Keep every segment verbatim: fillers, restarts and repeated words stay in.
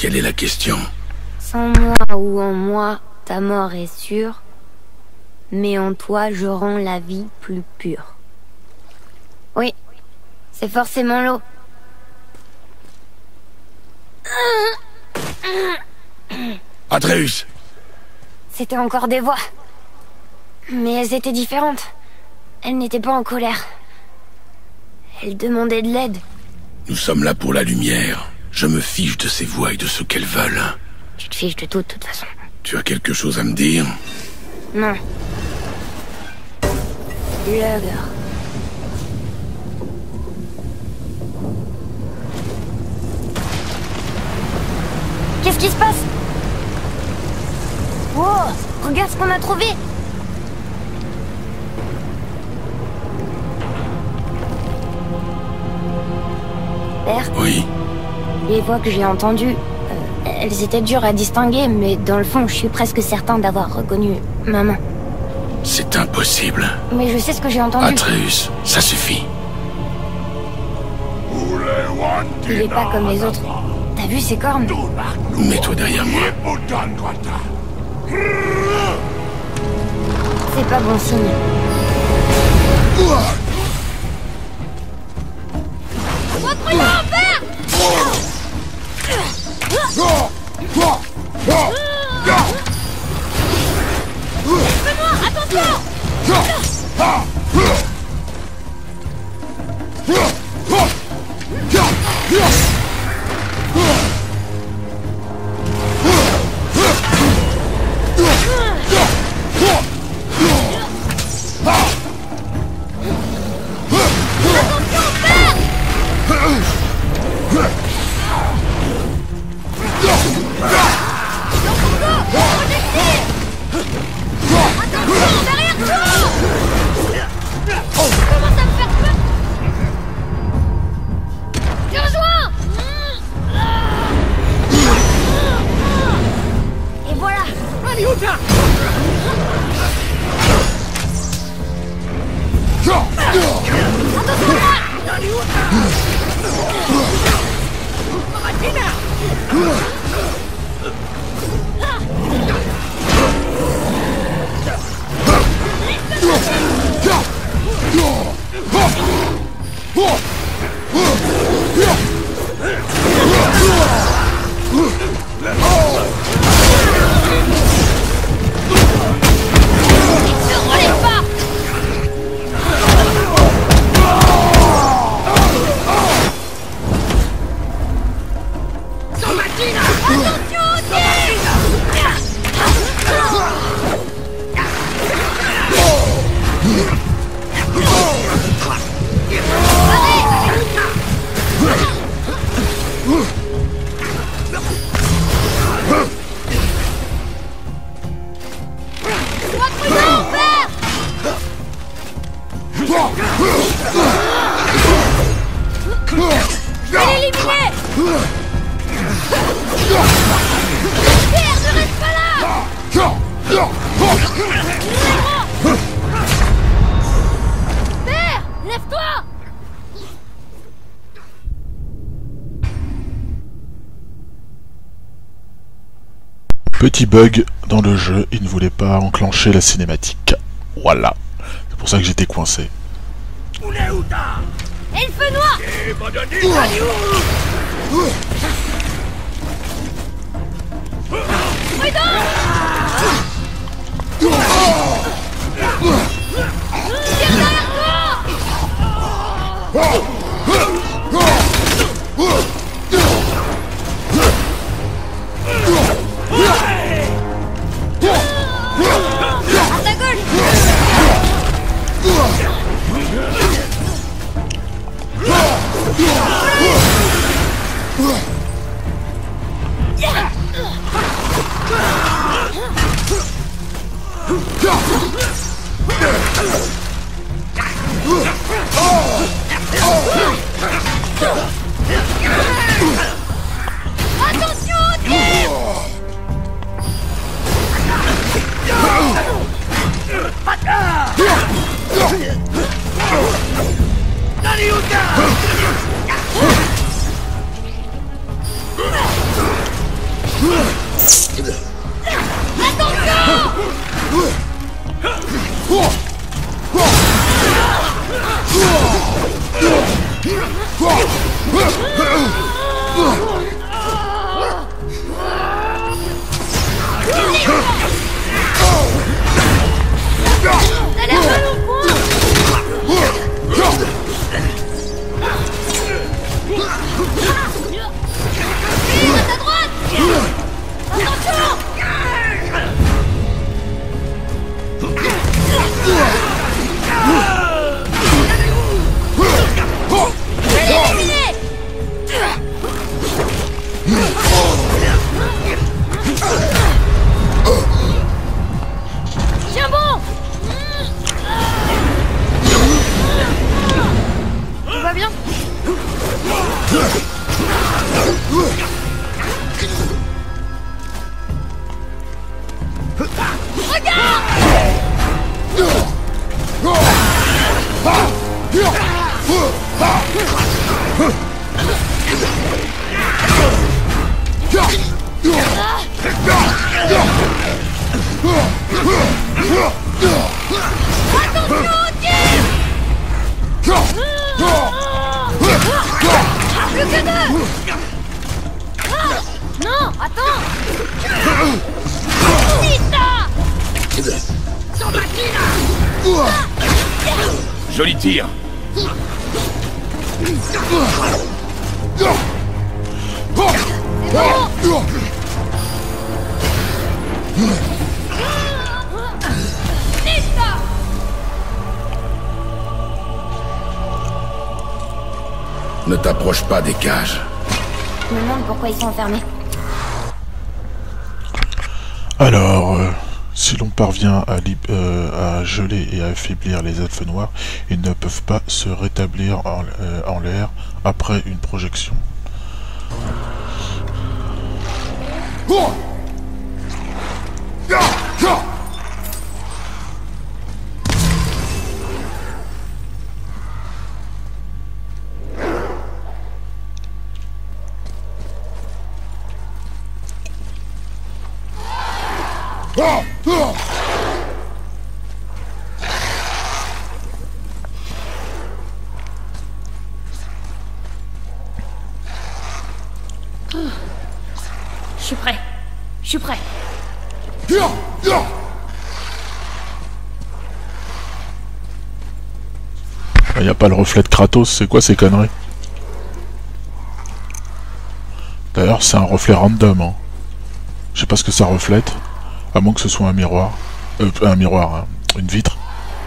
Quelle est la question? Sans moi ou en moi, ta mort est sûre. Mais en toi, je rends la vie plus pure. Oui, c'est forcément l'eau. Atreus! C'était encore des voix. Mais elles étaient différentes. Elles n'étaient pas en colère. Elles demandaient de l'aide. Nous sommes là pour la lumière. Je me fiche de ces voix et de ce qu'elles veulent. Tu te fiches de tout, de toute façon. Tu as quelque chose à me dire? Non. Lugger. Qu'est-ce qui se passe? Wow, regarde ce qu'on a trouvé. Père? Oui. Les voix que j'ai entendues, euh, elles étaient dures à distinguer, mais dans le fond, je suis presque certain d'avoir reconnu maman. C'est impossible. Mais je sais ce que j'ai entendu. Atreus, ça suffit. Il est pas comme les autres. T'as vu ses cornes? Mets-toi derrière moi. C'est pas bon signe. Sois prudent, père! Fais-moi, attention! Petit bug dans le jeu, il ne voulait pas enclencher la cinématique. Voilà. C'est pour ça que j'étais coincé. Et le feu noir! Plus que deux. Ah, non, attends. Vite. Sans machine. Joli tir. Ne t'approche pas des cages. Je me demande pourquoi ils sont enfermés. Alors, euh, si l'on parvient à, euh, à geler et à affaiblir les elfes noirs, ils ne peuvent pas se rétablir en, euh, en l'air après une projection. Je suis prêt. Je suis prêt. Il n'y a pas le reflet de Kratos, c'est quoi ces conneries? D'ailleurs, c'est un reflet random, hein. Je sais pas ce que ça reflète, à moins que ce soit un miroir. Euh, un miroir, hein. Une vitre.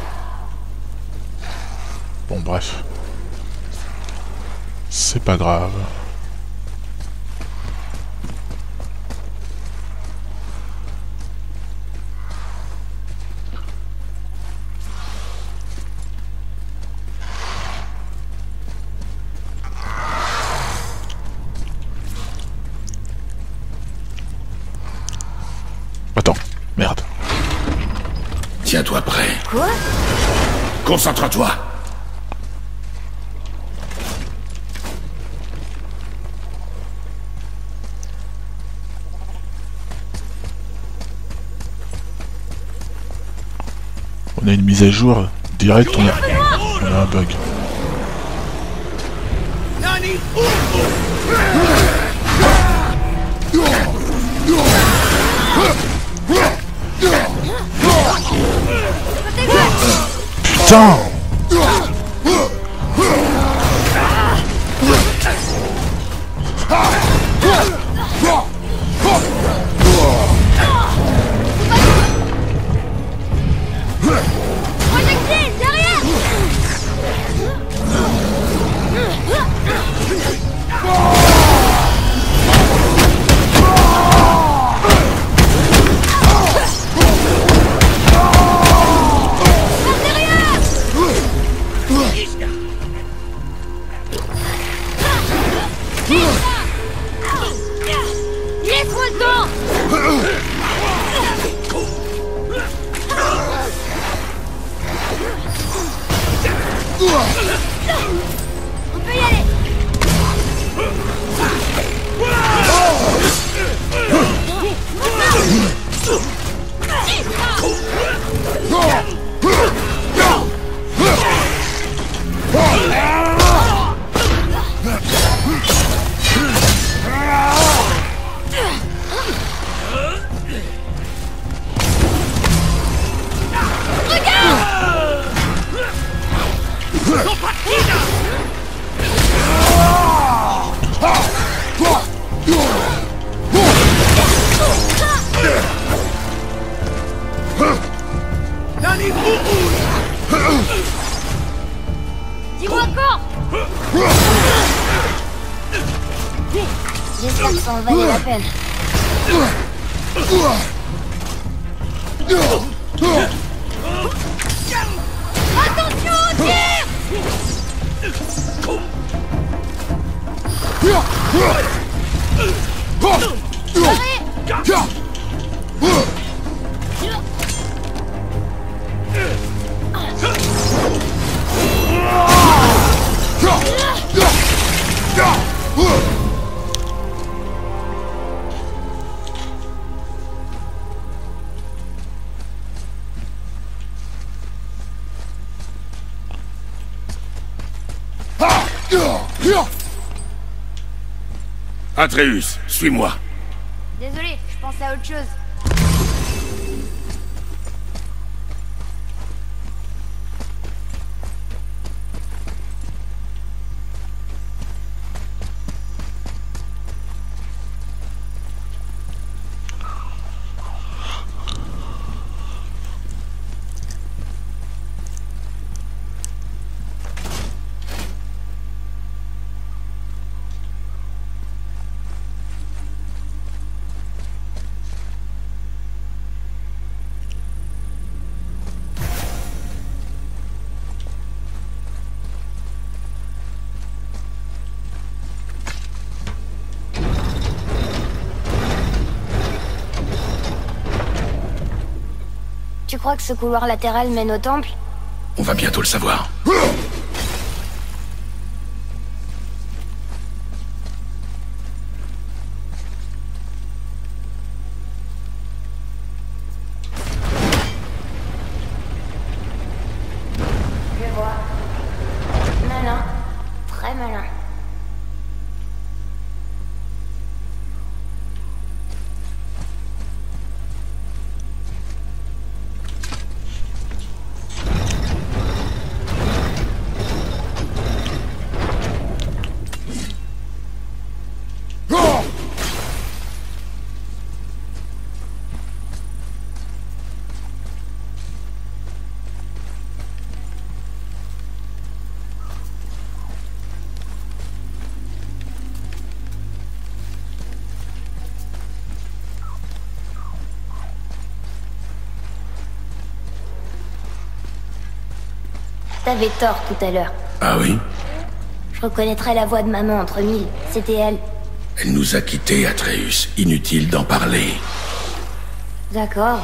Bon, bref. C'est pas grave. Attends, merde. Tiens-toi prêt. Quoi? Concentre-toi. On a une mise à jour direct, on a, on a un bug. Putain! Projectile, derrière. Laisse-moi le temps. On peut y aller. Dis-moi encore. J'espère que ça en valait la peine. Attention au tir. Atreus, suis-moi. Désolé, je pensais à autre chose. Tu crois que ce couloir latéral mène au temple? On va bientôt le savoir. Je vois. Malin. Très malin. T'avais tort tout à l'heure. Ah oui? Je reconnaîtrais la voix de maman entre mille. C'était elle. Elle nous a quittés, Atreus. Inutile d'en parler. D'accord.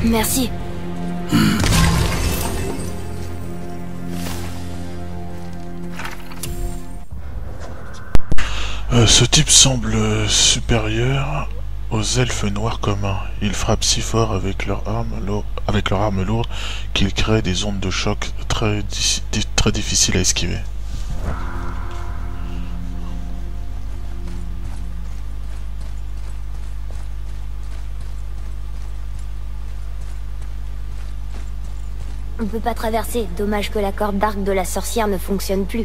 Merci. Hmm. Euh, ce type semble supérieur aux elfes noirs communs. Ils frappent si fort avec leurs armes, lourd, avec leurs armes lourdes qu'ils créent des ondes de choc très, très difficiles à esquiver. On peut pas traverser. Dommage que la corde d'arc de la sorcière ne fonctionne plus.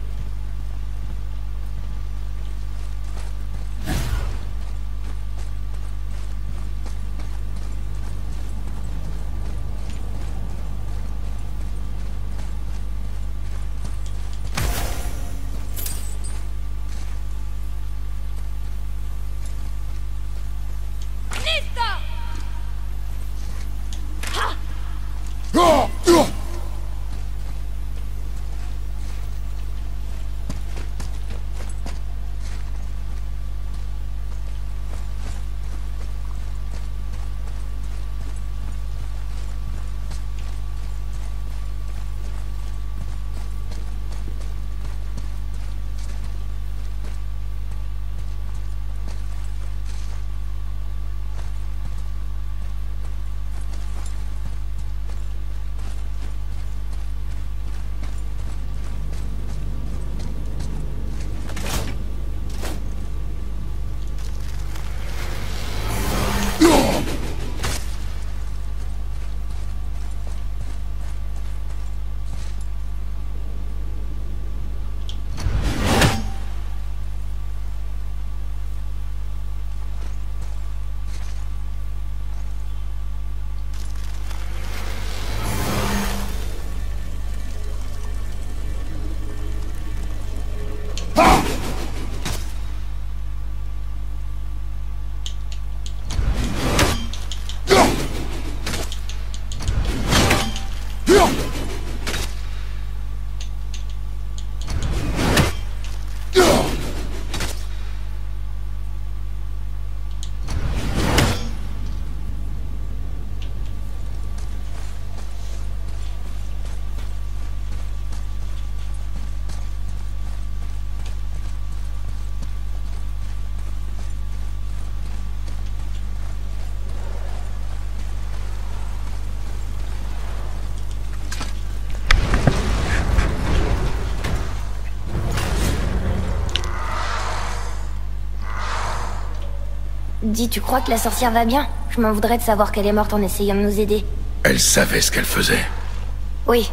Dis, tu crois que la sorcière va bien? Je m'en voudrais de savoir qu'elle est morte en essayant de nous aider. Elle savait ce qu'elle faisait. Oui.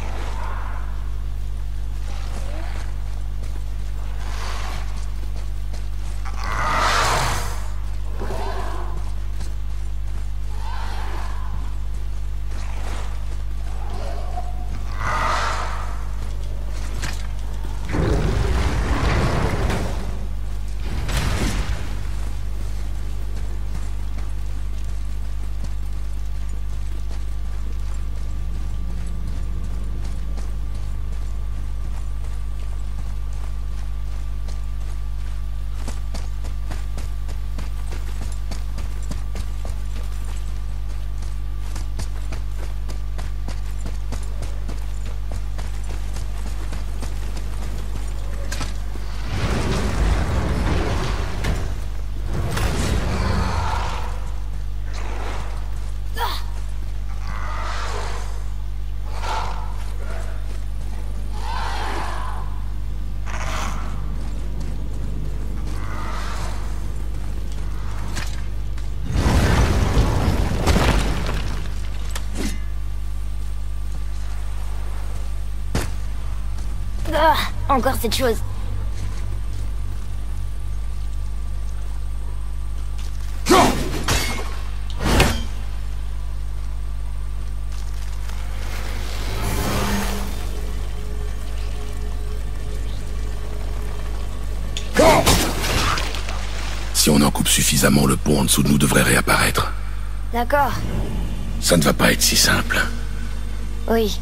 Ah, encore cette chose. Si on en coupe suffisamment, le pont en dessous de nous devrait réapparaître. D'accord. Ça ne va pas être si simple. Oui.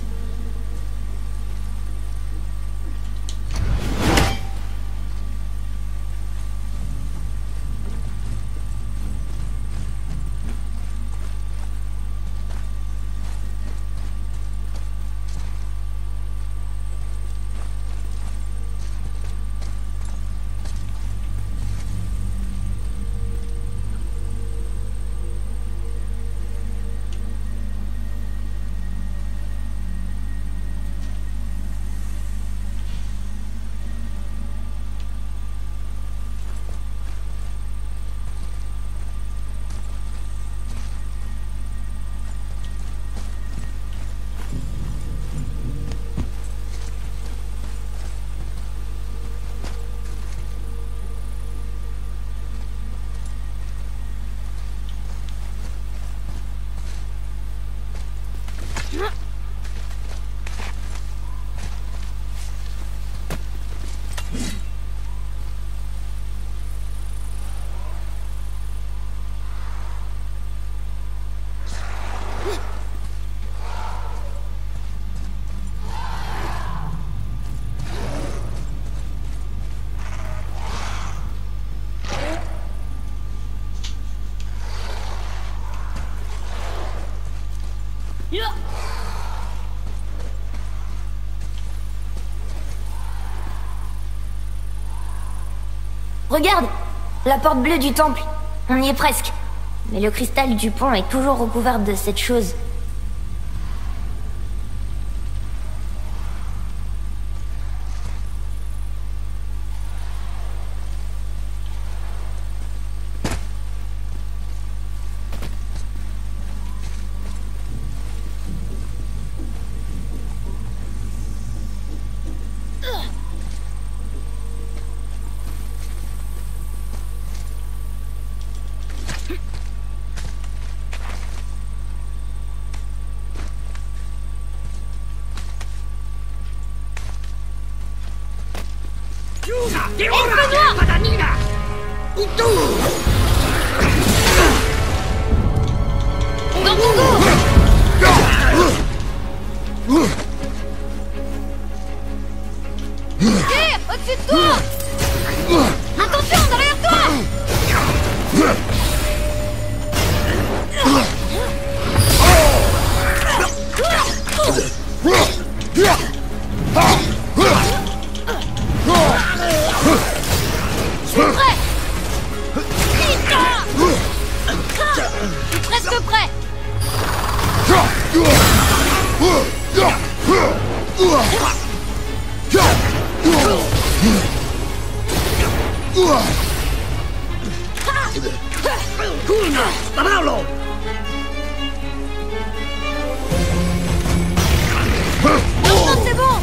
Regarde! La porte bleue du temple. On y est presque. Mais le cristal du pont est toujours recouvert de cette chose. Dans ton dos! Tire! Au-dessus de toi! Attention, derrière toi! Je suis prêt! Je suis presque prêt! Maintenant c'est bon!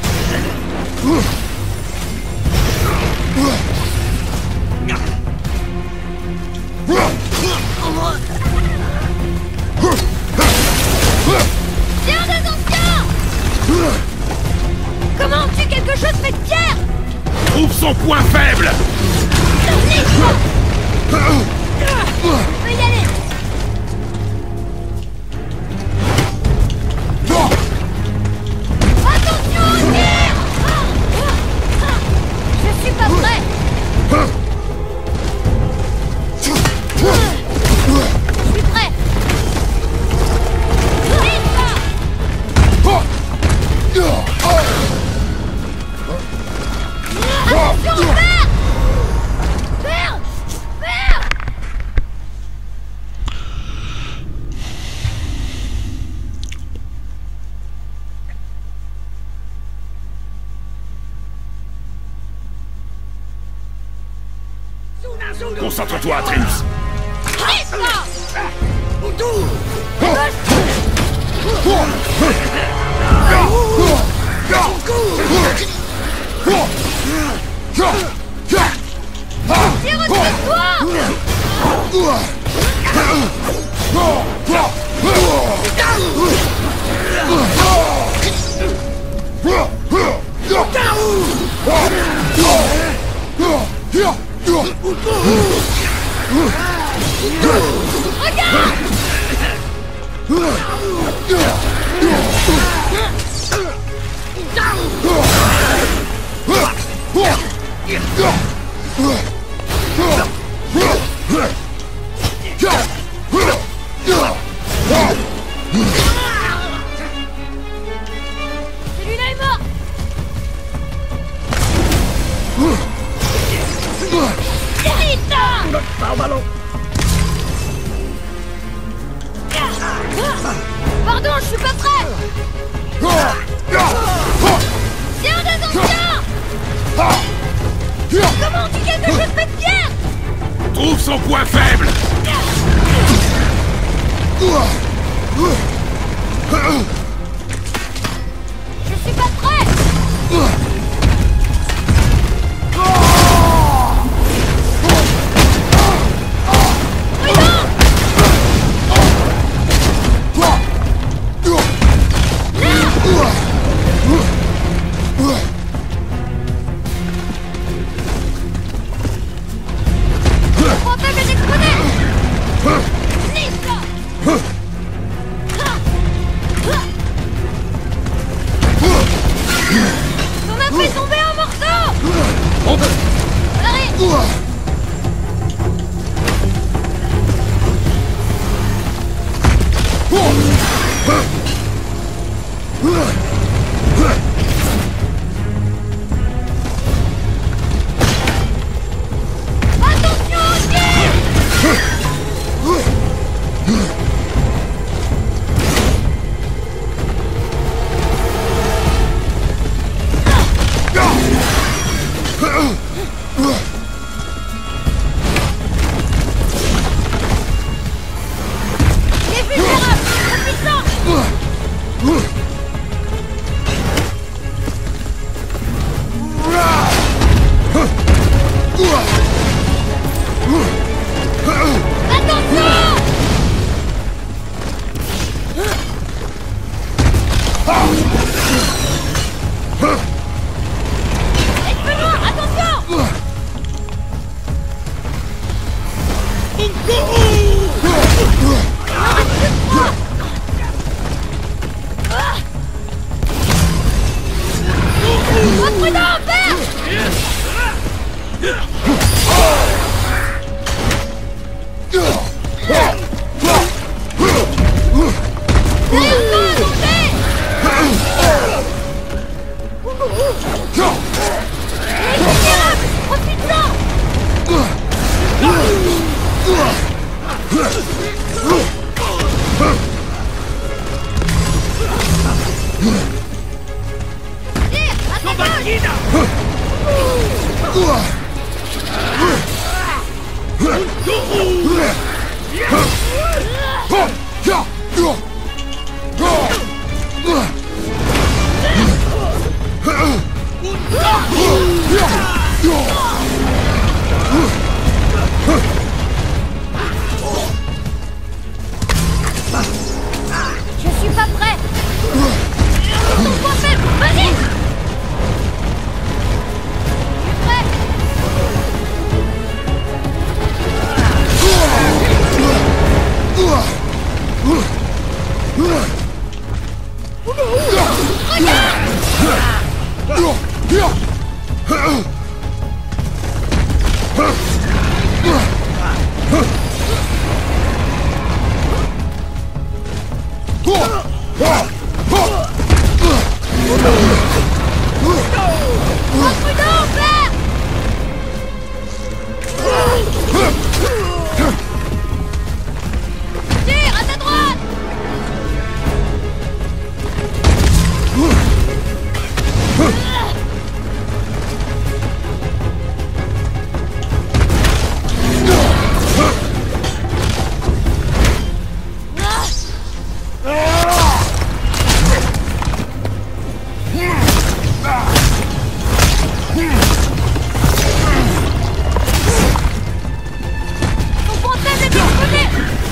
Tiens des anciens! Comment on tue quelque chose fait de pierre? Trouve son point faible! On peut y aller! Attention au tir! Je suis pas prêt! Je suis prêt! Attention, père! Père! Père! Concentre-toi, Atreus! Tire au-dessus de toi! Celui-là est mort! Pardon, je suis pas prêt! Tiens des anciens! Comment on dit quelque chose fait de pierre? Trouve son point faible! Je suis pas prêt! Ton Sois prudent, père! Je suis pas prêt. Ton point faible, vas-y. Je suis prêt. Sois prudent, père. Tire à ta droite. Ton point faible est de l'autre côté.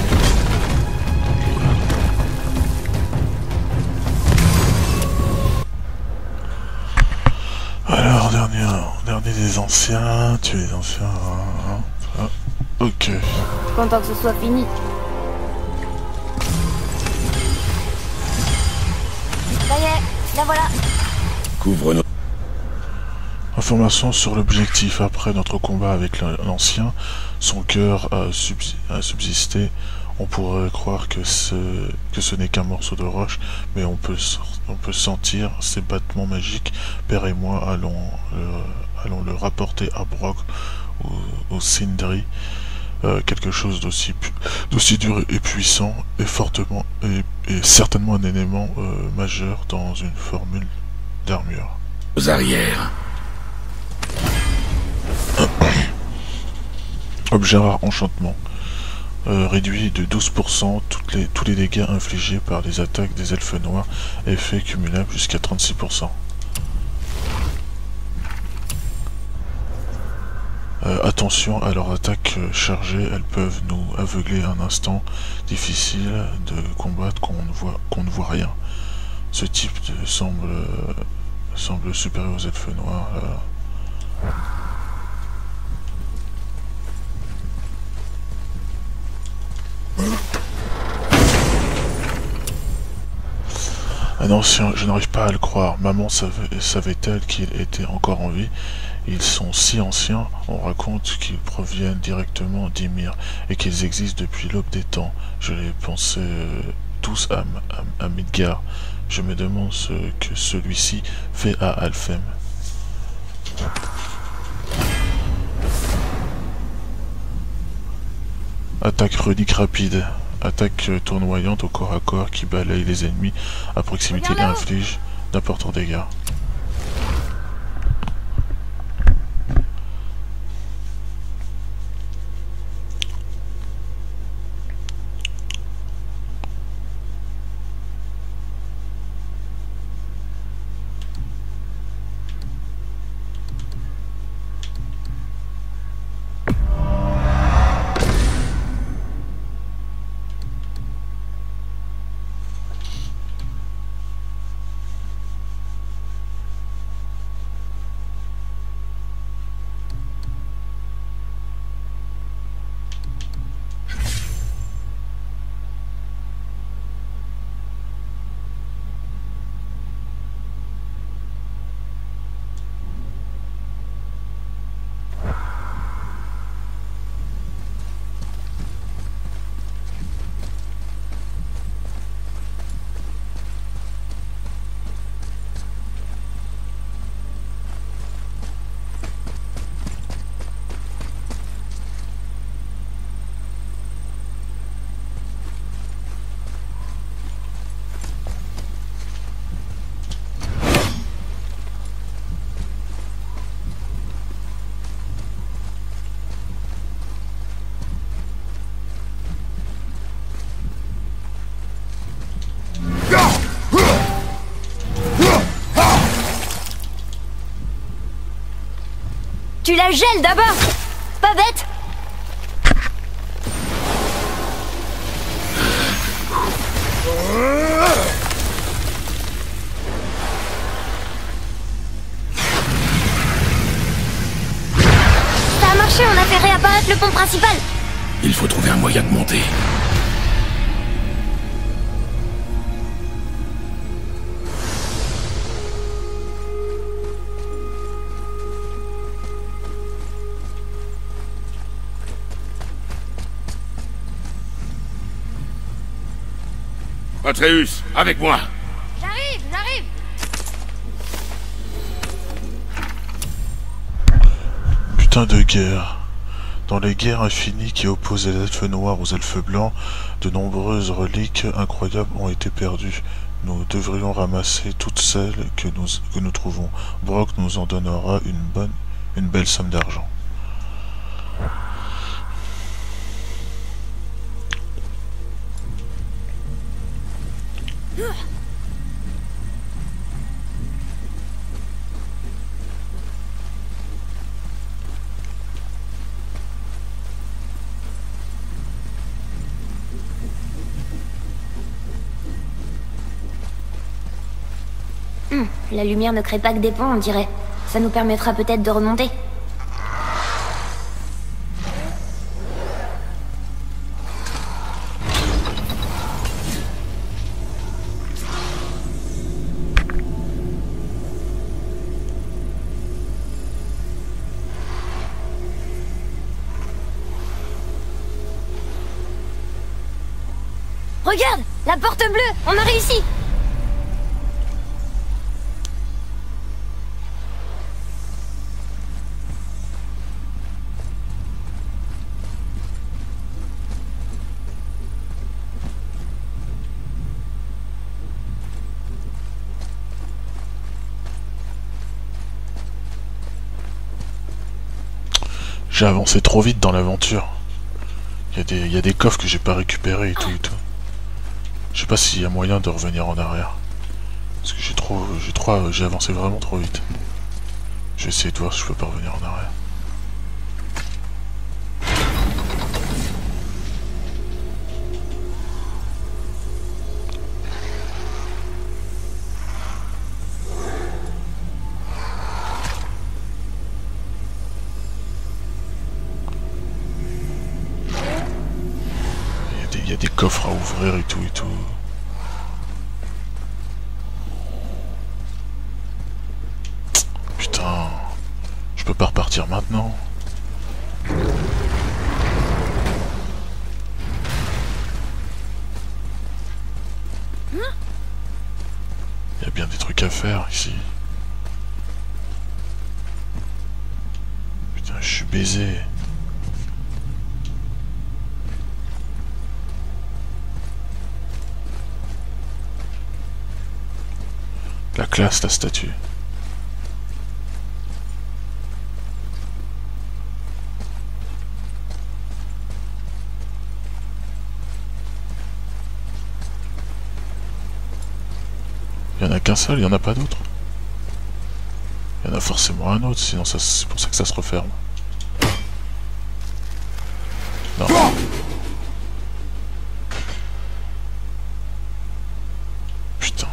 Alors, dernier, dernier des anciens, tu es les anciens. hein, hein, ah, ok. Je suis content que ce soit fini. Ça y est, la voilà. Couvre nos... Information sur l'objectif. Après notre combat avec l'ancien, son cœur a, subs- a subsisté. On pourrait croire que ce, que ce n'est qu'un morceau de roche, mais on peut, sor- on peut sentir ses battements magiques. Père et moi allons le, allons le rapporter à Brok ou au Sindri. Euh, quelque chose d'aussi pu- d'aussi dur et puissant et fortement et, et certainement un élément euh, majeur dans une formule d'armure. aux arrières. Objet rare enchantement. Euh, réduit de douze pour cent toutes les, tous les dégâts infligés par les attaques des elfes noirs. Effet cumulable jusqu'à trente-six pour cent. Euh, attention à leurs attaques euh, chargées, elles peuvent nous aveugler un instant. Difficile de combattre quand on ne voit, qu'on ne voit rien. Ce type de, semble, euh, semble supérieur aux elfes noirs. Là. Un ancien, je n'arrive pas à le croire. Maman savait, savait-elle qu'il était encore en vie? Ils sont si anciens, on raconte qu'ils proviennent directement d'Ymir et qu'ils existent depuis l'aube des temps. Je les pensais euh, tous à, à, à Midgard. Je me demande ce que celui-ci fait à Alfheim. Attaque runique rapide. Attaque tournoyante au corps à corps qui balaye les ennemis à proximité et inflige d'importants dégâts. tu la gèles d'abord. Pas bête. Ça a marché, on a fait réapparaître le pont principal. Il faut trouver un moyen de monter. Atreus, avec moi. J'arrive, j'arrive. Putain de guerre. Dans les guerres infinies qui opposent les elfes noirs aux elfes blancs, de nombreuses reliques incroyables ont été perdues. Nous devrions ramasser toutes celles que nous, que nous trouvons. Brock nous en donnera une bonne, une belle somme d'argent. Hum, la lumière ne crée pas que des ponts, on dirait. Ça nous permettra peut-être de remonter. Regarde, la porte bleue, on a réussi. J'ai avancé trop vite dans l'aventure. Il y a des, il y a des coffres que j'ai pas récupérés et tout et tout. Je sais pas s'il y a moyen de revenir en arrière. Parce que j'ai trop, j'ai trop, j'ai avancé vraiment trop vite. Je vais essayer de voir si je peux pas revenir en arrière. Il y a des coffres à ouvrir et tout et tout. Putain, je peux pas repartir maintenant. Il y a bien des trucs à faire ici. Putain, je suis baisé. La classe, la statue. Il y en a qu'un seul, il y en a pas d'autre. Il y en a forcément un autre, sinon ça, c'est pour ça que ça se referme. Non. Putain.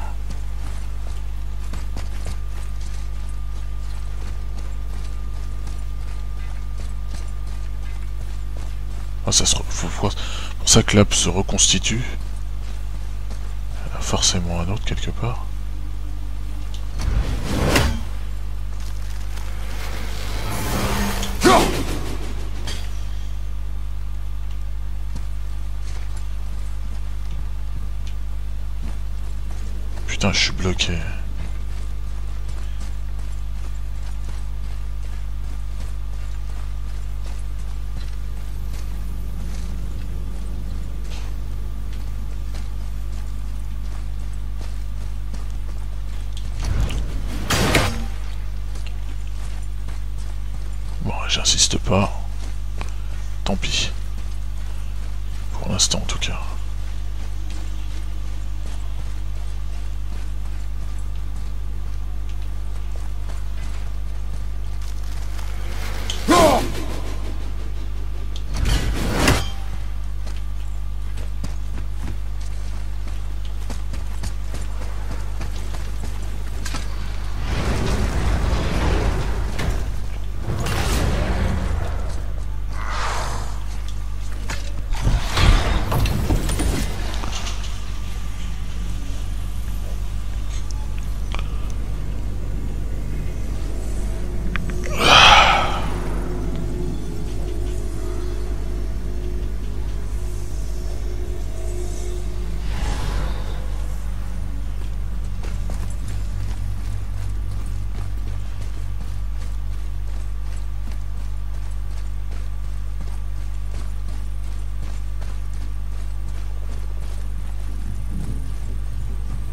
Ah, ça se re... Faut... pour ça que l'app se reconstitue. Il y en a forcément un autre quelque part. Putain, je suis bloqué. Bon, j'insiste pas. Tant pis. Pour l'instant, en tout cas.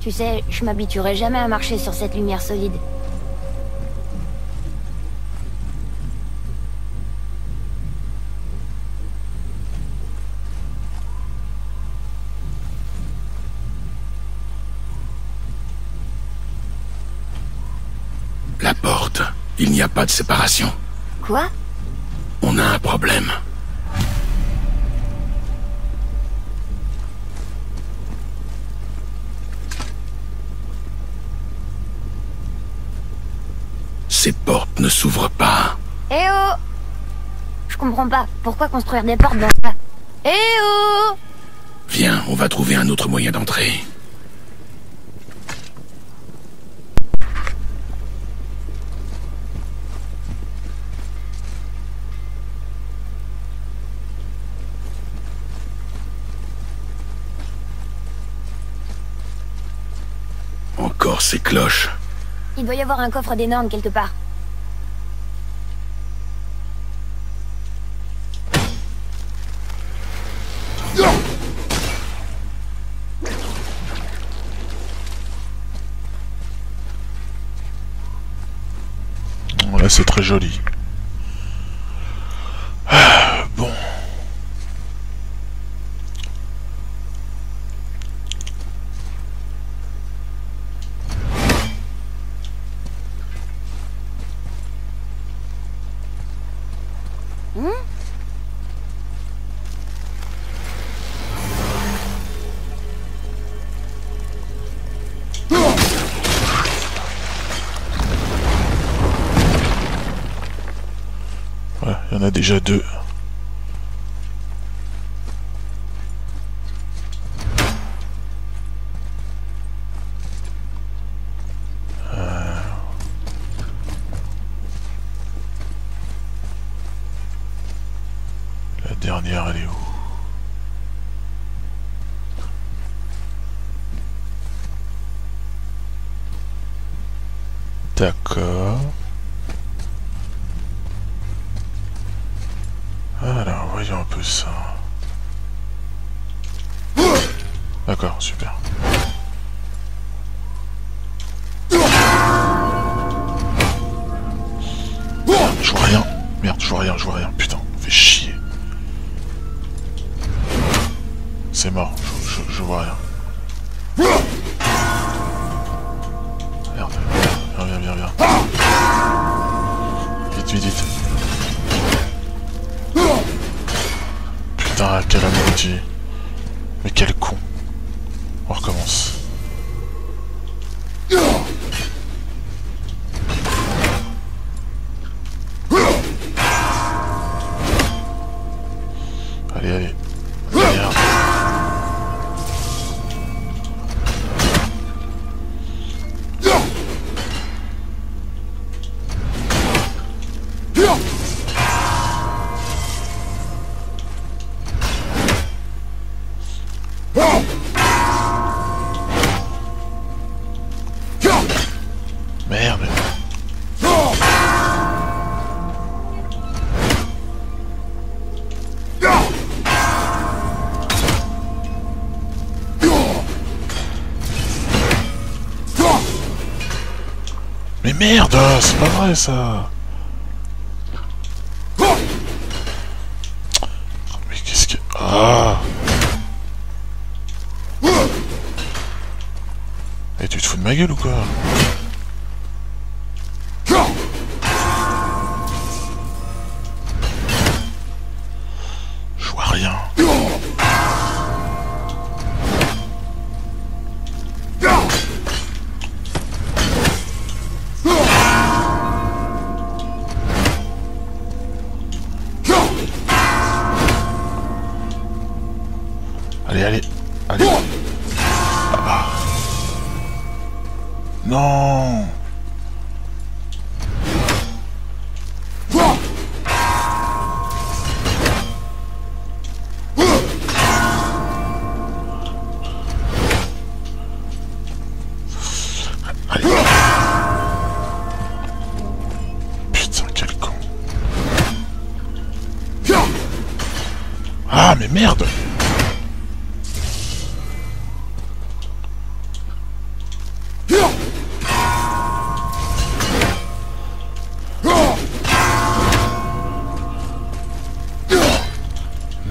Tu sais, je m'habituerai jamais à marcher sur cette lumière solide. La porte. Il n'y a pas de séparation. Quoi? On a un problème. Ces portes ne s'ouvrent pas. Eh oh! Je comprends pas. Pourquoi construire des portes dans ça? Eh oh! Viens, on va trouver un autre moyen d'entrer. Encore ces cloches. Il doit y avoir un coffre d'énorme quelque part. Là, c'est très joli. Ah, bon. Hmm? Ouais, il y en a déjà deux. Euh... La dernière, elle est où? D'accord. Alors, voyons un peu ça. D'accord, super. Merde, je vois rien. Merde, je vois rien, je vois rien. Putain, fait chier. C'est mort, je, je, je vois rien. Merde, viens, viens, viens, viens. Vite, vite, vite. Putain, quel abruti. Mais quel con. On recommence. Allez, allez. Merde. Merde. Mais merde, c'est pas vrai ça. Mais qu'est-ce que... Ah. Et tu te fous de ma gueule ou quoi? Je vois rien. Allez, allez, allez. Ah. Non. Allez. Putain, quel con. Ah, mais merde.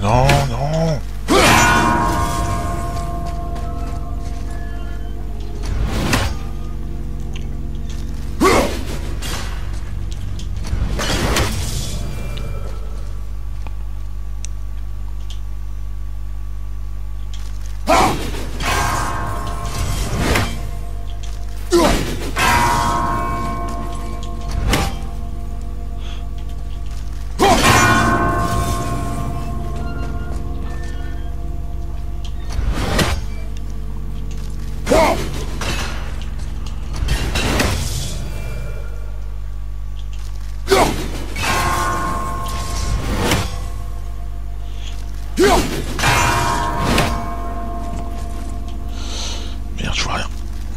Non, non. Merde, je vois rien.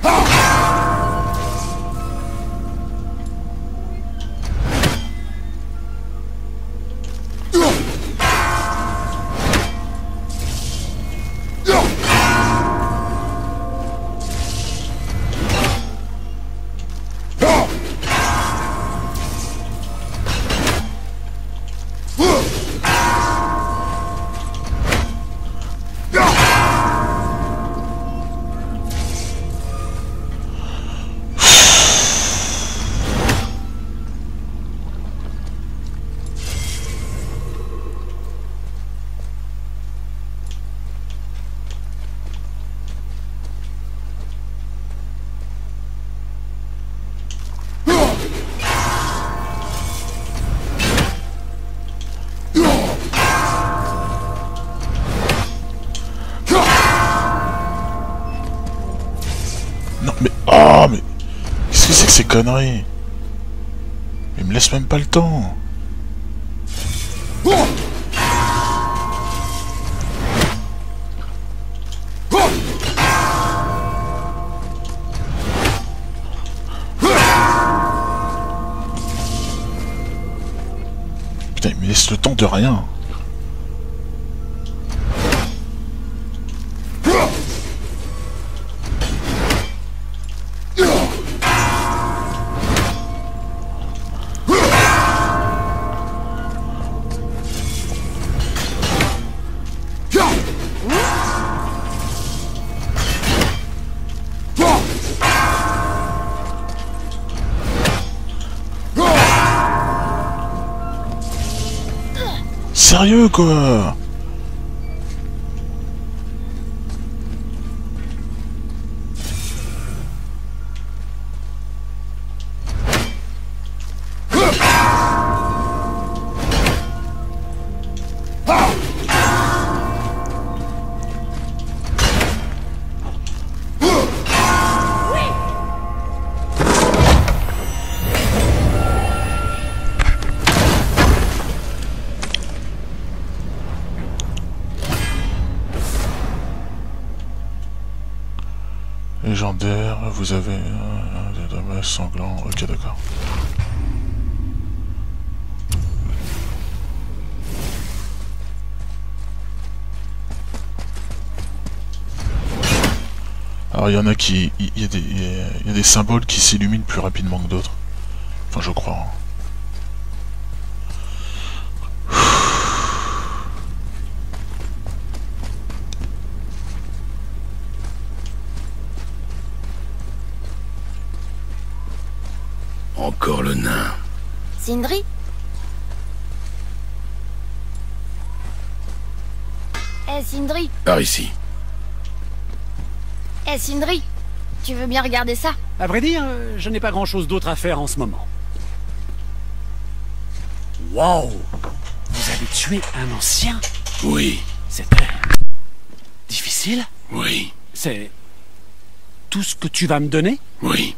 Non mais... Oh mais... Qu'est-ce que c'est que ces conneries? Il me laisse même pas le temps. Putain, il me laisse le temps de rien. Sérieux quoi? Légendaire, vous avez euh, des dommages sanglants, ok d'accord. Alors il y en a qui... il y a des, il y a des symboles qui s'illuminent plus rapidement que d'autres. Enfin je crois. Encore le nain. Sindri? Eh Sindri? Par ici. Eh Sindri? Tu veux bien regarder ça? À vrai dire, euh, je n'ai pas grand-chose d'autre à faire en ce moment. Wow! Vous avez tué un ancien? Oui, C'était... difficile? oui, C'est... tout ce que tu vas me donner? oui.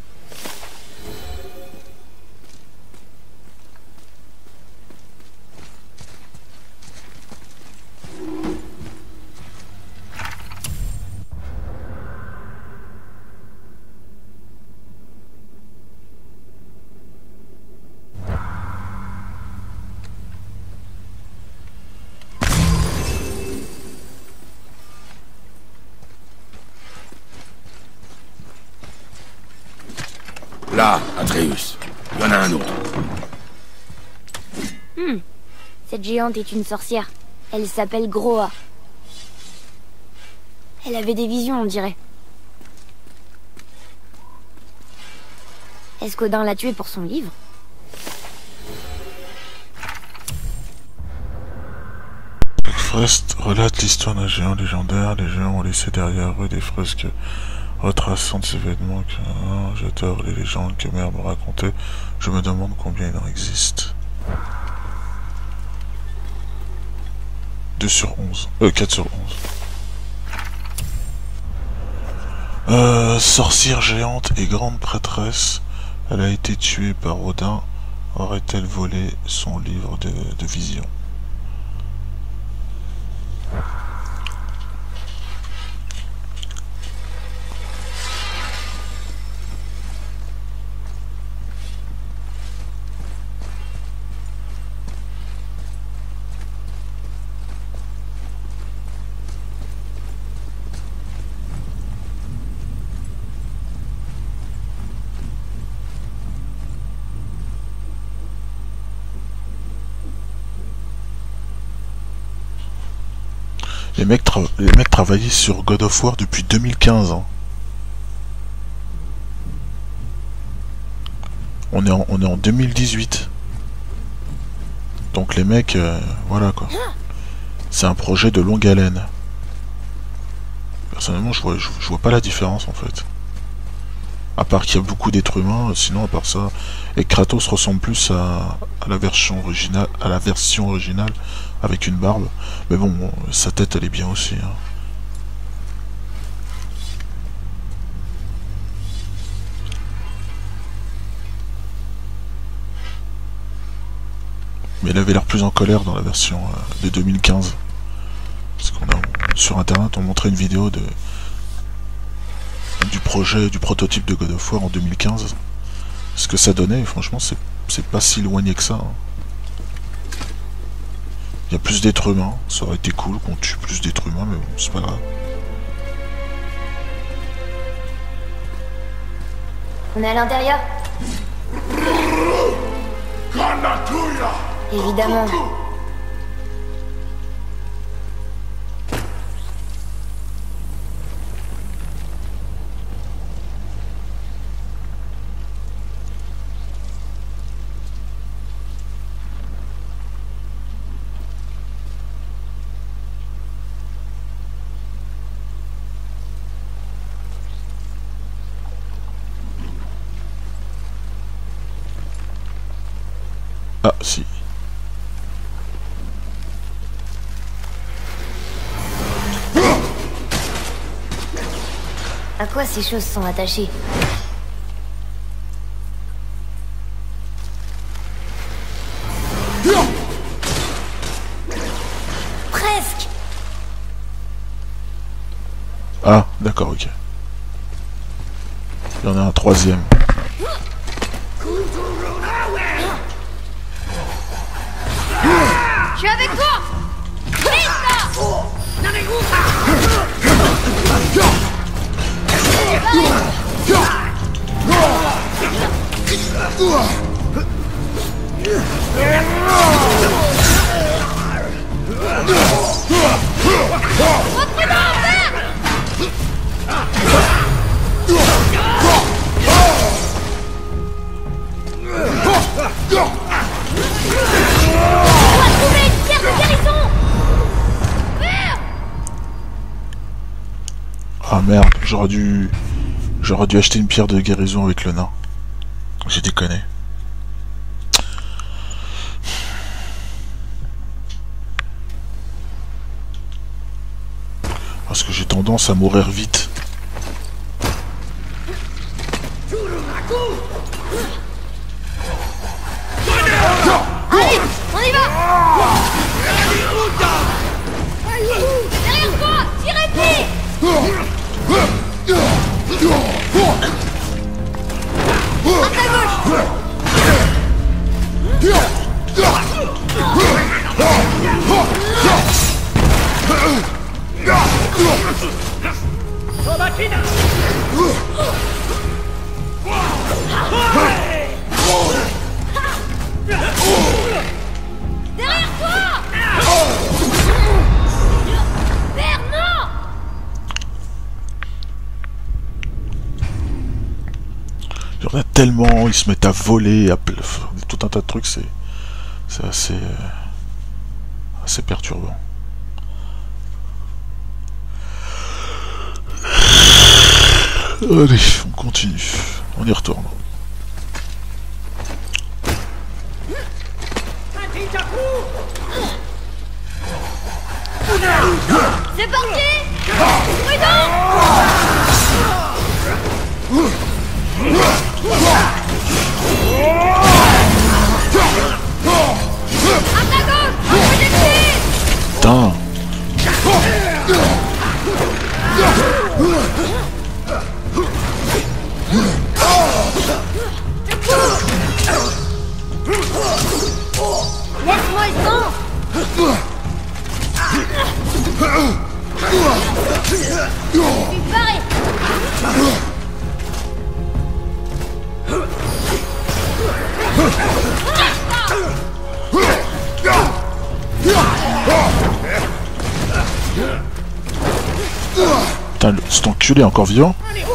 Là, Atreus. Il y en a un autre. Hmm. Cette géante est une sorcière. Elle s'appelle Groa. Elle avait des visions, on dirait. Est-ce qu'Odin l'a tuée pour son livre? Cette fresque relate l'histoire d'un géant légendaire. Les géants ont laissé derrière eux des fresques retraçant des événements que hein, j'adore les légendes que mère me racontait. Je me demande combien il en existe. deux sur onze. Euh, quatre sur onze. Euh, sorcière géante et grande prêtresse. Elle a été tuée par Odin. Aurait-elle volé son livre de, de vision? Les mecs, tra les mecs travaillaient sur God of War depuis deux mille quinze. Hein. On est en, on est en deux mille dix-huit. Donc les mecs, euh, voilà quoi. C'est un projet de longue haleine. Personnellement, je vois, je, je vois pas la différence en fait. À part qu'il y a beaucoup d'êtres humains, sinon à part ça, et Kratos ressemble plus à, à la version originale, à la version originale avec une barbe. Mais bon, sa tête elle est bien aussi. Hein. Mais il avait l'air plus en colère dans la version euh, de deux mille quinze. Parce qu'on a sur internet on montrait une vidéo de du projet, du prototype de God of War en deux mille quinze. Ce que ça donnait, et franchement c'est pas si éloigné que ça. Hein. Il y a plus d'êtres humains, ça aurait été cool qu'on tue plus d'êtres humains, mais bon, c'est pas grave. On est à l'intérieur? Évidemment. Ah, si. À quoi ces choses sont attachées? Presque. Ah, d'accord, ok. Il y en a un troisième. Je suis avec toi! Vite là! Ah merde, j'aurais dû... J'aurais dû acheter une pierre de guérison avec le nain. J'ai déconné. Parce que j'ai tendance à mourir vite. Allez, on y va! Derrière toi! Tirez-y! À ta gauche! tellement, ils se mettent à voler, à tout un tas de trucs, c'est c'est assez euh, assez perturbant. Allez, on continue, on y retourne. C'est parti! Prudent! À ta gauche! Projectile! Putain! Laisse-moi le temps! Je suis paré! Putain, le- cet enculé est encore vivant?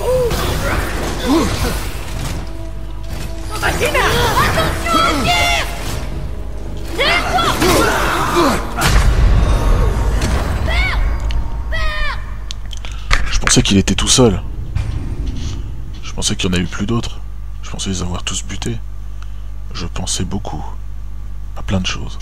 Je pensais qu'il était tout seul. Je pensais qu'il n'y en avait plus d'autres. Je pensais les avoir tous butés. Je pensais beaucoup à plein de choses.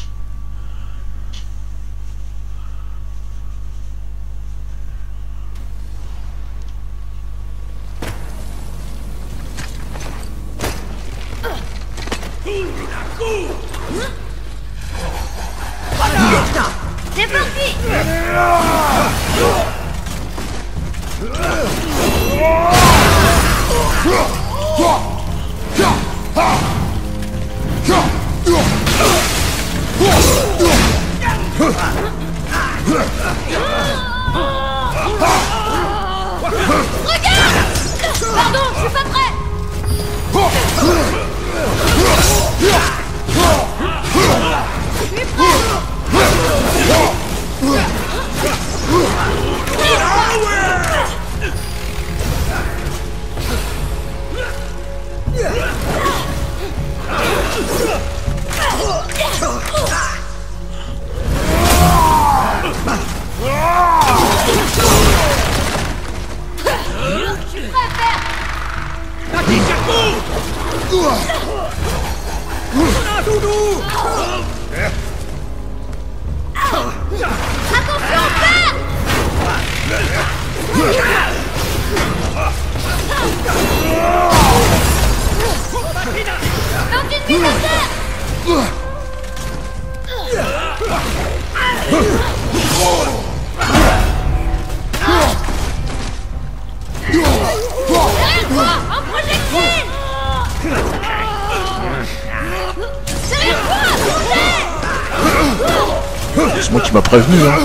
C'est parti! Regarde! Pardon, je suis pas prêt! Je suis prêt! Attention, père! Lance une mise à terre! Derrière toi! En projectile! Derrière toi! Tournez! C'est moi qui m'a prévenu, hein.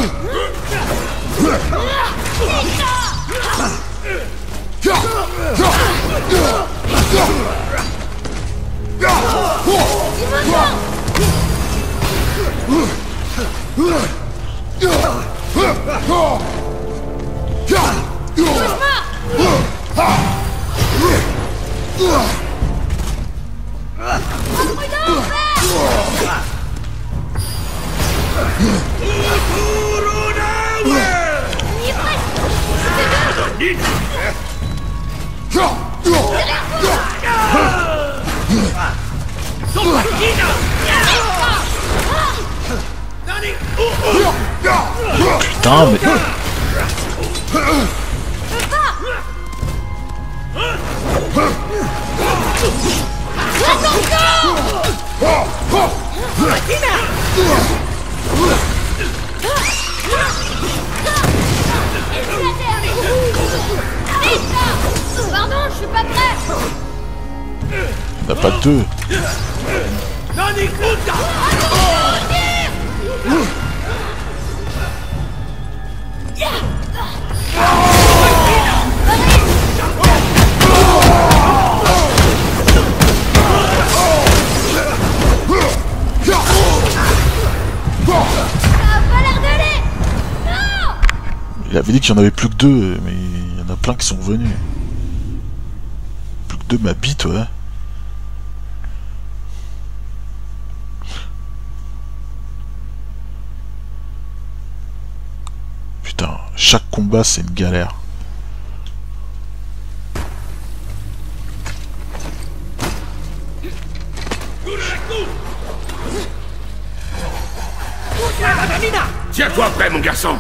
Putain, mais... Pardon, je suis pas prêt. T'as pas de deux. Il avait dit qu'il y en avait plus que deux, mais il y en a plein qui sont revenus. Plus que deux, ma bite, ouais. putain, chaque combat c'est une galère. Tiens-toi prêt, mon garçon.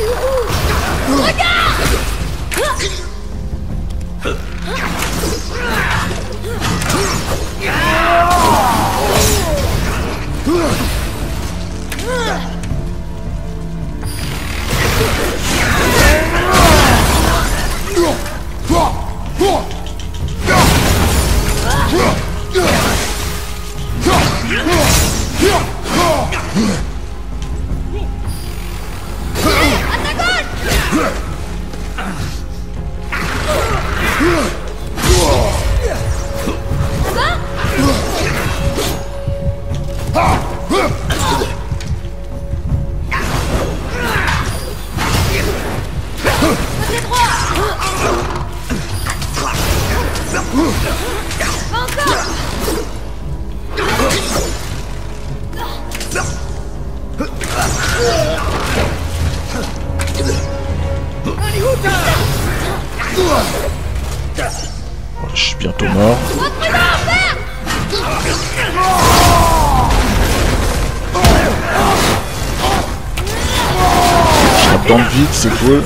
Je suis bientôt mort. Je tape dans le vide, c'est cool.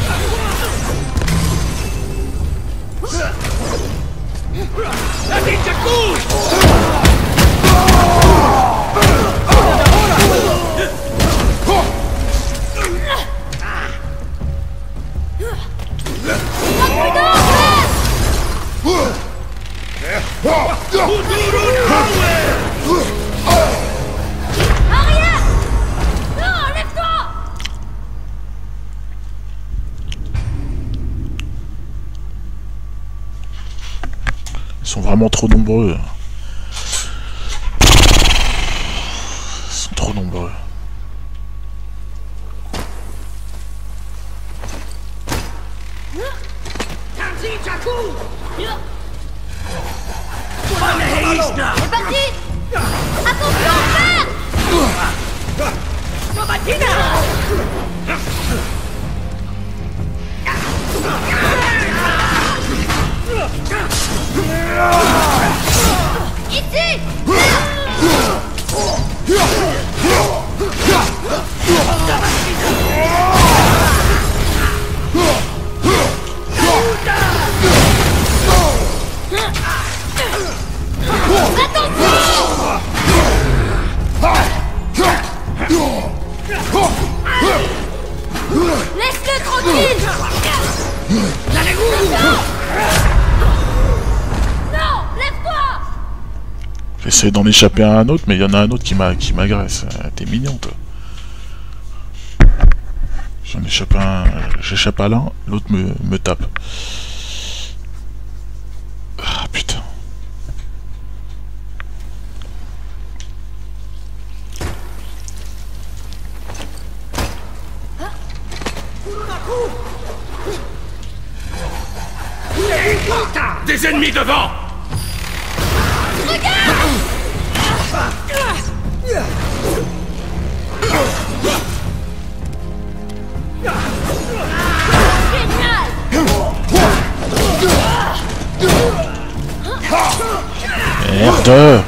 Ils sont vraiment trop nombreux. Ils sont trop nombreux. C'est parti. Attention, frère. Ici. Laisse-le tranquille. Non, lève-toi. J'essaie d'en échapper à un autre, mais il y en a un autre qui m'a qui m'agresse. T'es mignon, toi. J'en échappe à un, j'échappe à l'un, l'autre me, me tape. Ah putain. Des ennemis devant. Merde.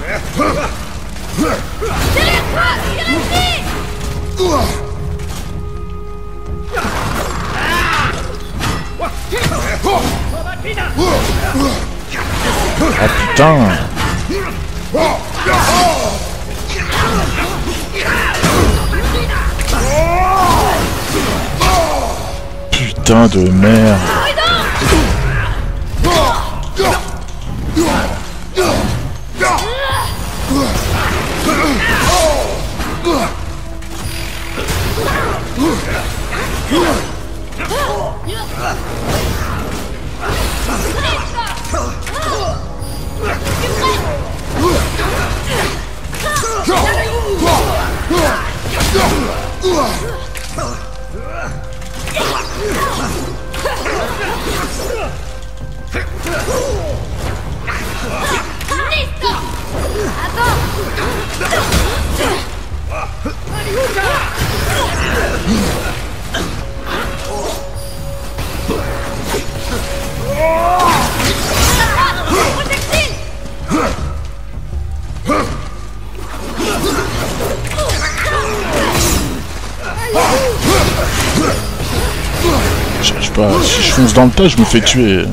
Ah putain. Putain de merde. J'arrive pas. Si je fonce dans le tas, je me fais tuer.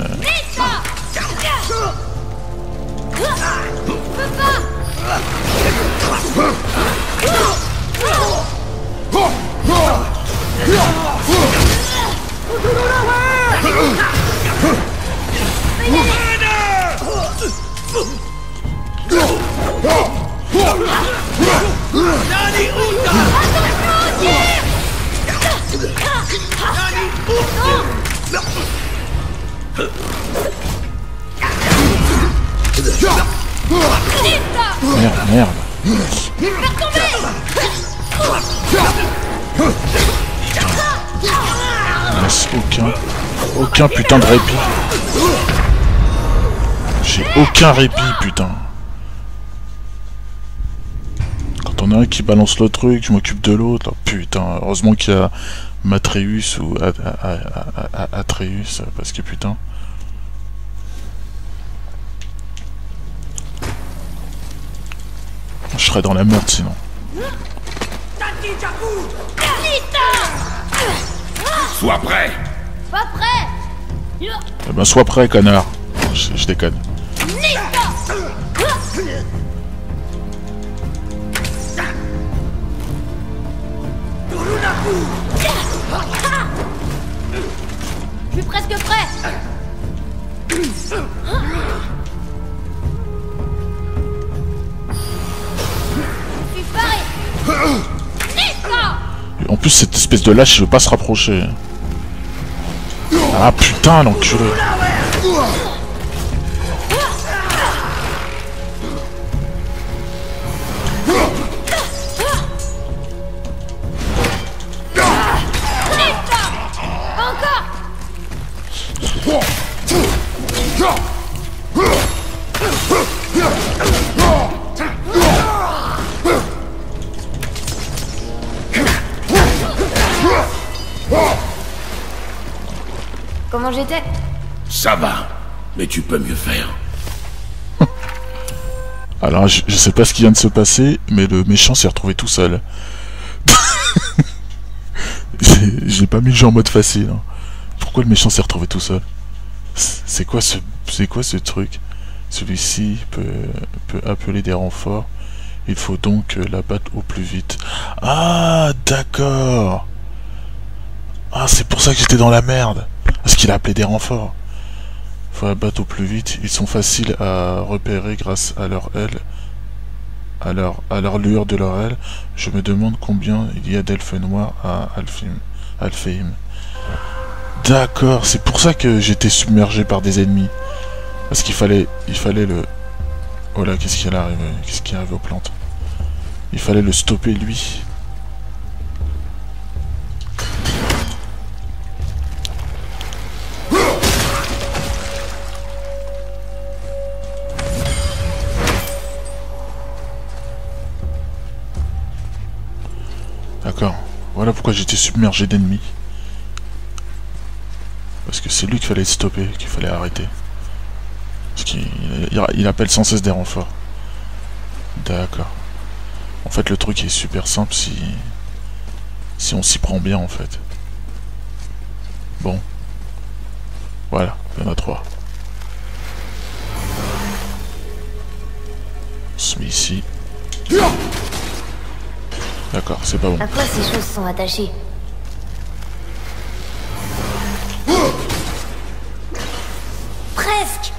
Merde, merde. Laisse aucun, aucun putain de répit. J'ai aucun répit, putain. Quand on a un qui balance le truc, je m'occupe de l'autre. Oh, putain, heureusement qu'il y a Matreus ou Atreus, parce que putain. Je serais dans la merde sinon. Sois prêt. Pas prêt. Eh ben sois prêt, connard. Je, je déconne. Je suis presque prêt. Et en plus cette espèce de lâche il veut pas se rapprocher. Ah putain l'enculé. Comment j'étais? Ça va, mais tu peux mieux faire. Alors je, je sais pas ce qui vient de se passer, mais le méchant s'est retrouvé tout seul. J'ai pas mis le jeu en mode facile. Hein. Pourquoi le méchant s'est retrouvé tout seul? C'est quoi ce c'est quoi ce truc? Celui-ci peut, peut appeler des renforts. Il faut donc l'abattre au plus vite. Ah d'accord. Ah c'est pour ça que j'étais dans la merde. Parce qu'il a appelé des renforts. Il faut abattre au plus vite. Ils sont faciles à repérer grâce à leur aile. À leur, à leur lueur de leur aile. Je me demande combien il y a d'elfes noirs à Alfheim. Alfheim. D'accord, c'est pour ça que j'étais submergé par des ennemis. Parce qu'il fallait, il fallait le... Oh là, qu'est-ce qui arrive? Qu'est-ce qui arrive aux plantes? Il fallait le stopper lui. D'accord. Voilà pourquoi j'étais submergé d'ennemis. Parce que c'est lui qu'il fallait stopper, qu'il fallait arrêter. Parce qu'il il, il appelle sans cesse des renforts. D'accord. En fait, le truc est super simple si... Si on s'y prend bien, en fait. Bon. Voilà, il y en a trois. On se met ici. D'accord, c'est pas bon. À quoi ces choses sont attachées? Presque.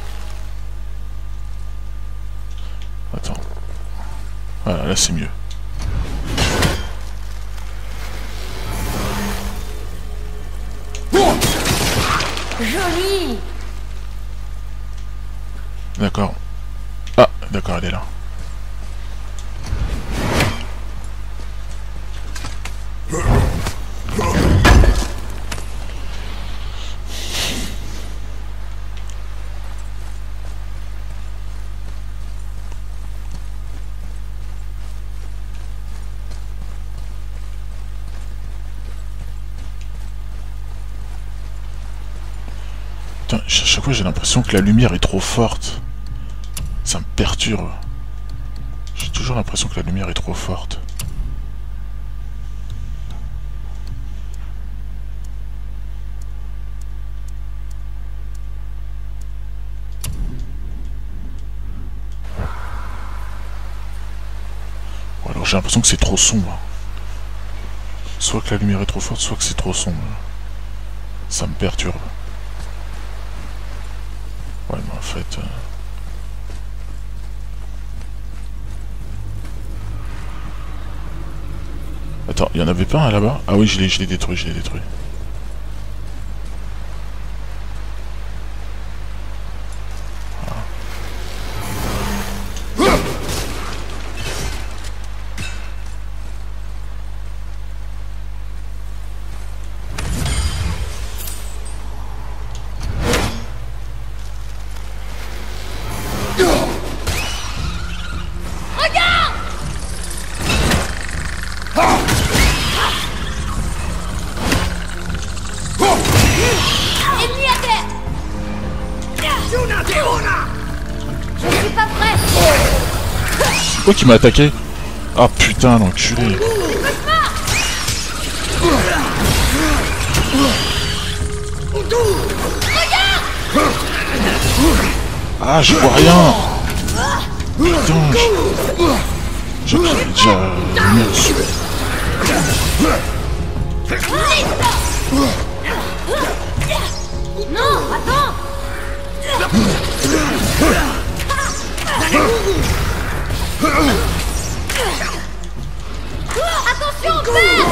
Attends. Voilà, là c'est mieux. Joli. D'accord. Ah, d'accord, elle est là. Putain, à chaque fois j'ai l'impression que la lumière est trop forte. Ça me perturbe. J'ai toujours l'impression que la lumière est trop forte. Alors j'ai l'impression que c'est trop sombre. Soit que la lumière est trop forte, soit que c'est trop sombre. Ça me perturbe. Ouais, mais en fait... Euh... Attends, il y en avait pas un là-bas? Ah oui, je l'ai, je l'ai détruit, je l'ai détruit. C'est quoi qui m'a attaqué? Ah putain, l'enculé! Ah, je vois rien! Putain, je... J'ai déjà... Non, attends! Attention, père!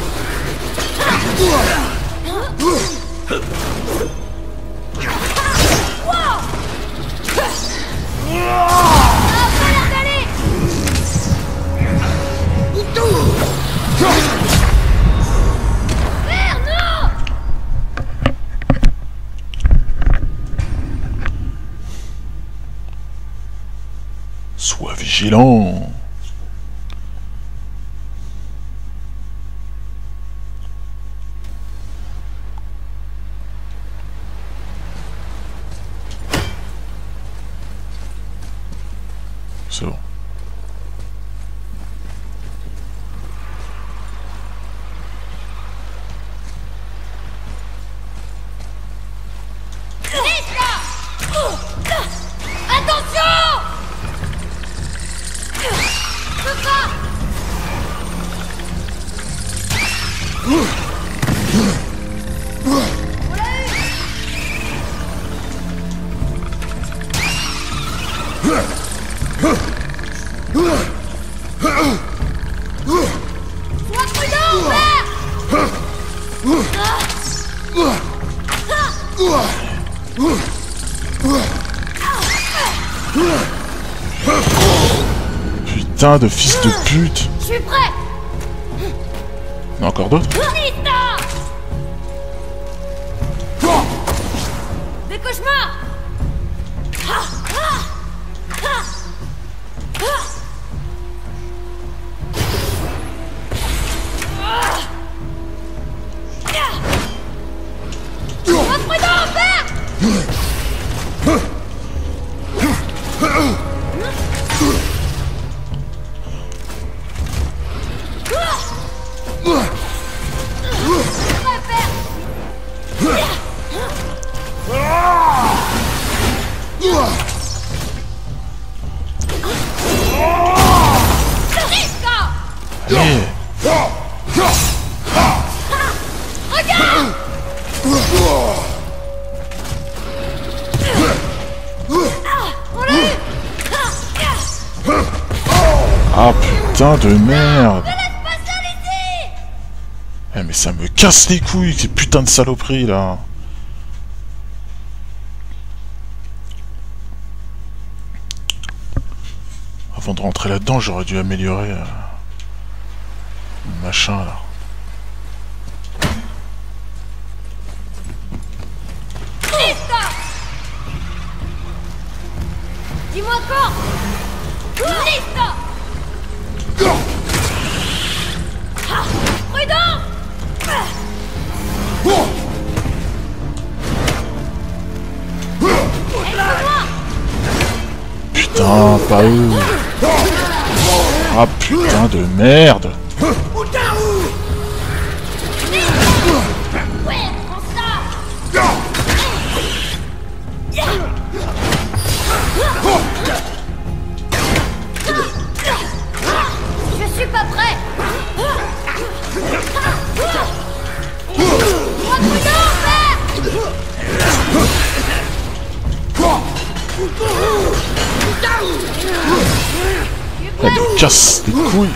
Sois vigilant. C'est bon. Putain de fils de pute! Je suis prêt! Il y en a encore d'autres? Des cauchemars! Sois prudent, père! Allez! Ah putain de merde! Eh mais ça me casse les couilles, ces putains de saloperies là! Avant de rentrer là-dedans, j'aurais dû améliorer euh, le machin là. Dis-moi quand! Lista! Ah, prudent! Putain, pas eux! Ah putain de merde! Ouais, prends ça! Je suis casse les couilles.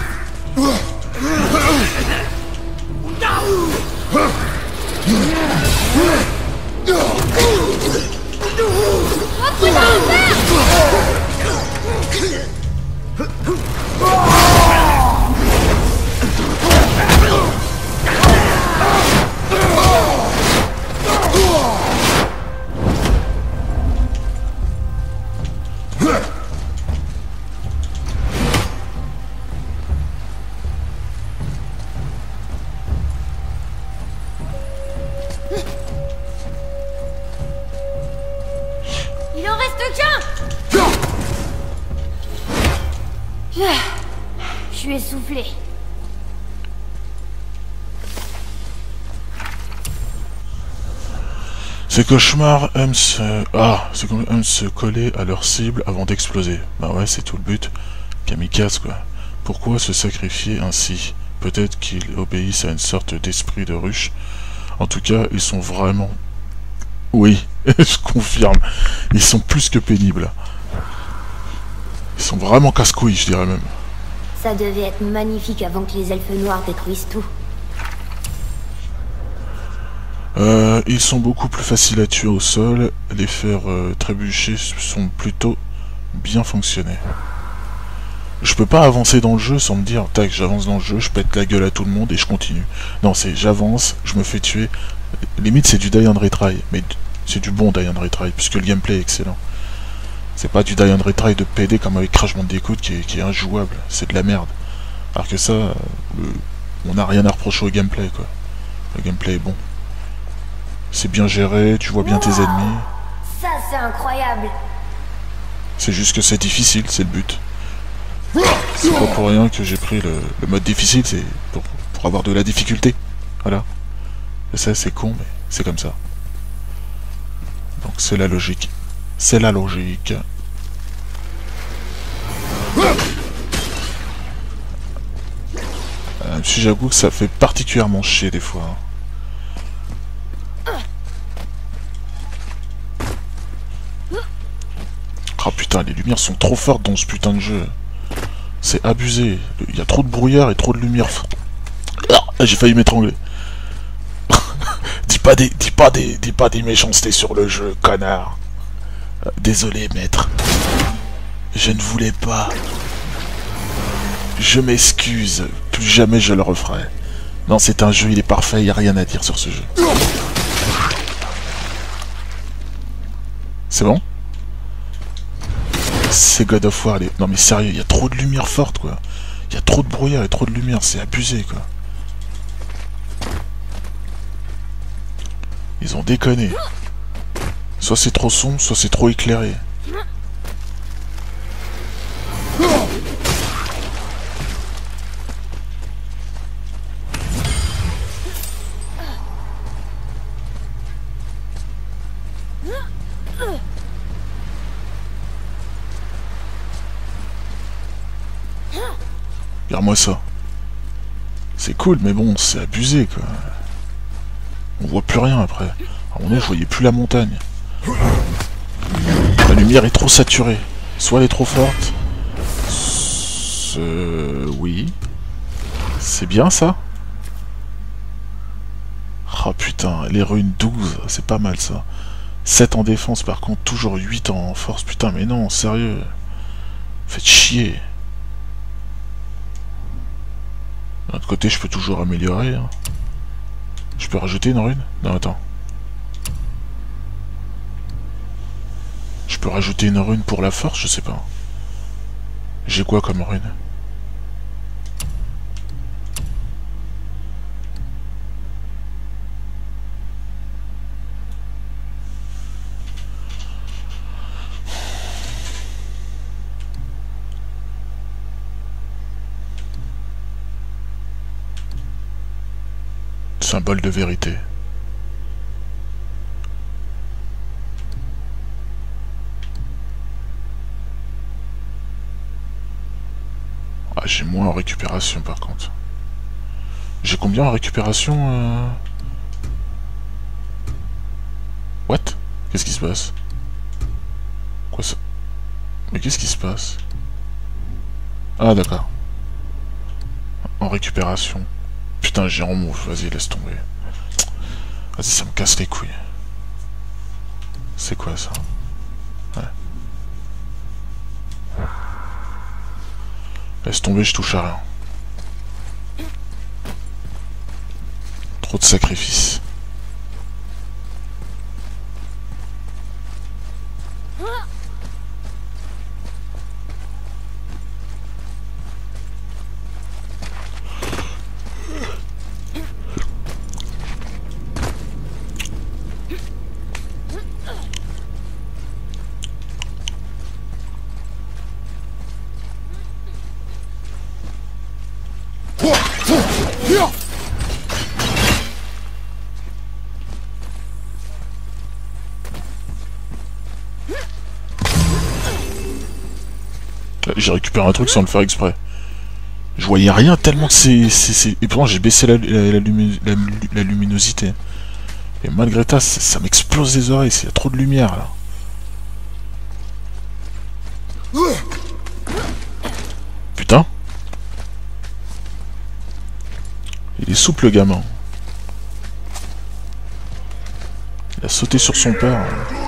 Il en reste qu'un. Je... Je suis essoufflée. Ces cauchemars aiment se... Ah, ces cauchemars aiment se coller à leur cible avant d'exploser. Bah ouais, c'est tout le but. Kamikaze, quoi. Pourquoi se sacrifier ainsi? Peut-être qu'ils obéissent à une sorte d'esprit de ruche. En tout cas, ils sont vraiment... Oui, je confirme. Ils sont plus que pénibles. Ils sont vraiment casse-couilles, je dirais même. Ça devait être magnifique avant que les elfes noirs détruisent tout. Euh, ils sont beaucoup plus faciles à tuer au sol. Les faire euh, trébucher sont plutôt bien fonctionnés. Je peux pas avancer dans le jeu sans me dire, tac, j'avance dans le jeu, je pète la gueule à tout le monde et je continue. Non, c'est j'avance, je me fais tuer. Limite, c'est du die and retry, mais c'est du bon die and retry, puisque le gameplay est excellent. C'est pas du die and retry de P D comme avec Crash Bandicoot qui est, qui est injouable, c'est de la merde. Alors que ça, le, on n'a rien à reprocher au gameplay, quoi. Le gameplay est bon. C'est bien géré, tu vois bien tes ennemis. Ça, c'est incroyable. C'est juste que c'est difficile, c'est le but. C'est pas pour rien que j'ai pris le, le mode difficile, c'est pour, pour avoir de la difficulté. Voilà. Et ça, c'est con, mais c'est comme ça. Donc c'est la logique. C'est la logique. Euh, si j'avoue que ça fait particulièrement chier des fois. Hein. Ah putain, les lumières sont trop fortes dans ce putain de jeu. C'est abusé. Il y a trop de brouillard et trop de lumière. Ah, j'ai failli m'étrangler. dis pas des, dis pas des, dis pas des méchancetés sur le jeu, connard. Euh, désolé, maître. Je ne voulais pas. Je m'excuse. Plus jamais je le referai. Non, c'est un jeu, il est parfait, il n'y a rien à dire sur ce jeu. C'est bon? C'est God of War, les... Non mais sérieux, il y a trop de lumière forte, quoi. Il y a trop de brouillard et trop de lumière, c'est abusé, quoi. Ils ont déconné. Soit c'est trop sombre, soit c'est trop éclairé. Regarde-moi ça. C'est cool, mais bon, c'est abusé, quoi. On voit plus rien, après. À mon avis, je voyais plus la montagne. La lumière est trop saturée. Soit elle est trop forte... Euh... Oui. C'est bien, ça. Oh, putain, les runes douze, c'est pas mal, ça. sept en défense, par contre, toujours huit en force. Putain, mais non, sérieux. Faites chier. D'un autre côté, je peux toujours améliorer. Hein. Je peux rajouter une rune? Non, attends. Je peux rajouter une rune pour la force? Je sais pas. J'ai quoi comme rune? Symbole de vérité. Ah, j'ai moins en récupération par contre. J'ai combien en récupération euh... What? Qu'est-ce qui se passe? Quoi ça? Mais qu'est-ce qui se passe? Ah d'accord. en récupération. Putain, j'ai en move, vas-y, laisse tomber. Vas-y, ça me casse les couilles. C'est quoi ça? Ouais. Laisse tomber, je touche à rien. Trop de sacrifices. J'ai récupéré un truc sans le faire exprès. Je voyais rien tellement que c'est... Et pourtant j'ai baissé la, la, la, lumi... la, la luminosité. Et malgré ça, ça m'explose les oreilles, il y a trop de lumière là. Putain. Il est souple le gamin. Il a sauté sur son père.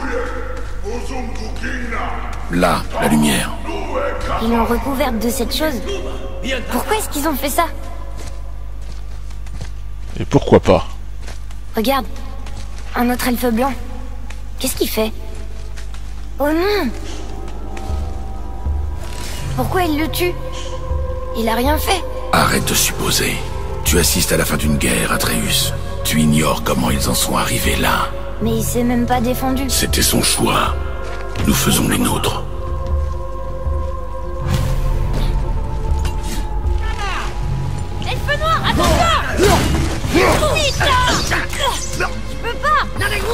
Là, la lumière. Ils l'ont recouverte de cette chose. Pourquoi est-ce qu'ils ont fait ça? Et pourquoi pas? Regarde, un autre elfe blanc. Qu'est-ce qu'il fait? Oh non! Pourquoi il le tue? Il a rien fait. Arrête de supposer. Tu assistes à la fin d'une guerre, Atreus. Tu ignores comment ils en sont arrivés là. Mais il s'est même pas défendu. C'était son choix. Nous faisons les nôtres. Elfe noir, attends-toi! Je peux pas!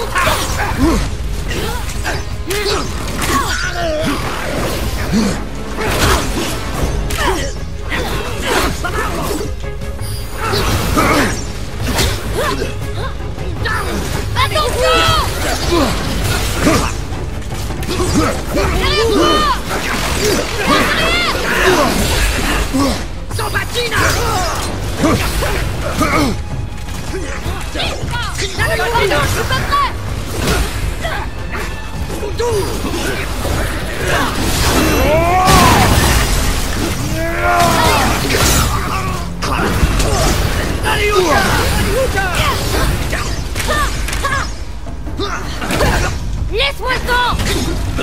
Laisse-moi le temps!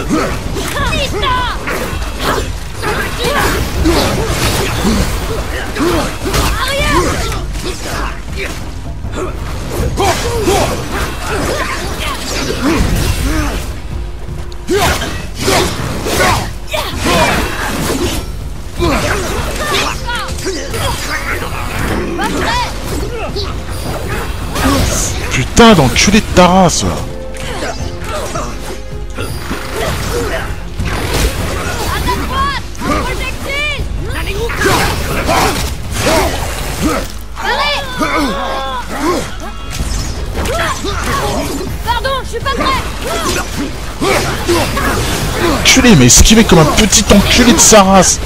Putain d'enculé de ta race là. Pardon, je suis pas prêt. Enculé, mais esquivé comme un petit enculé de sa race.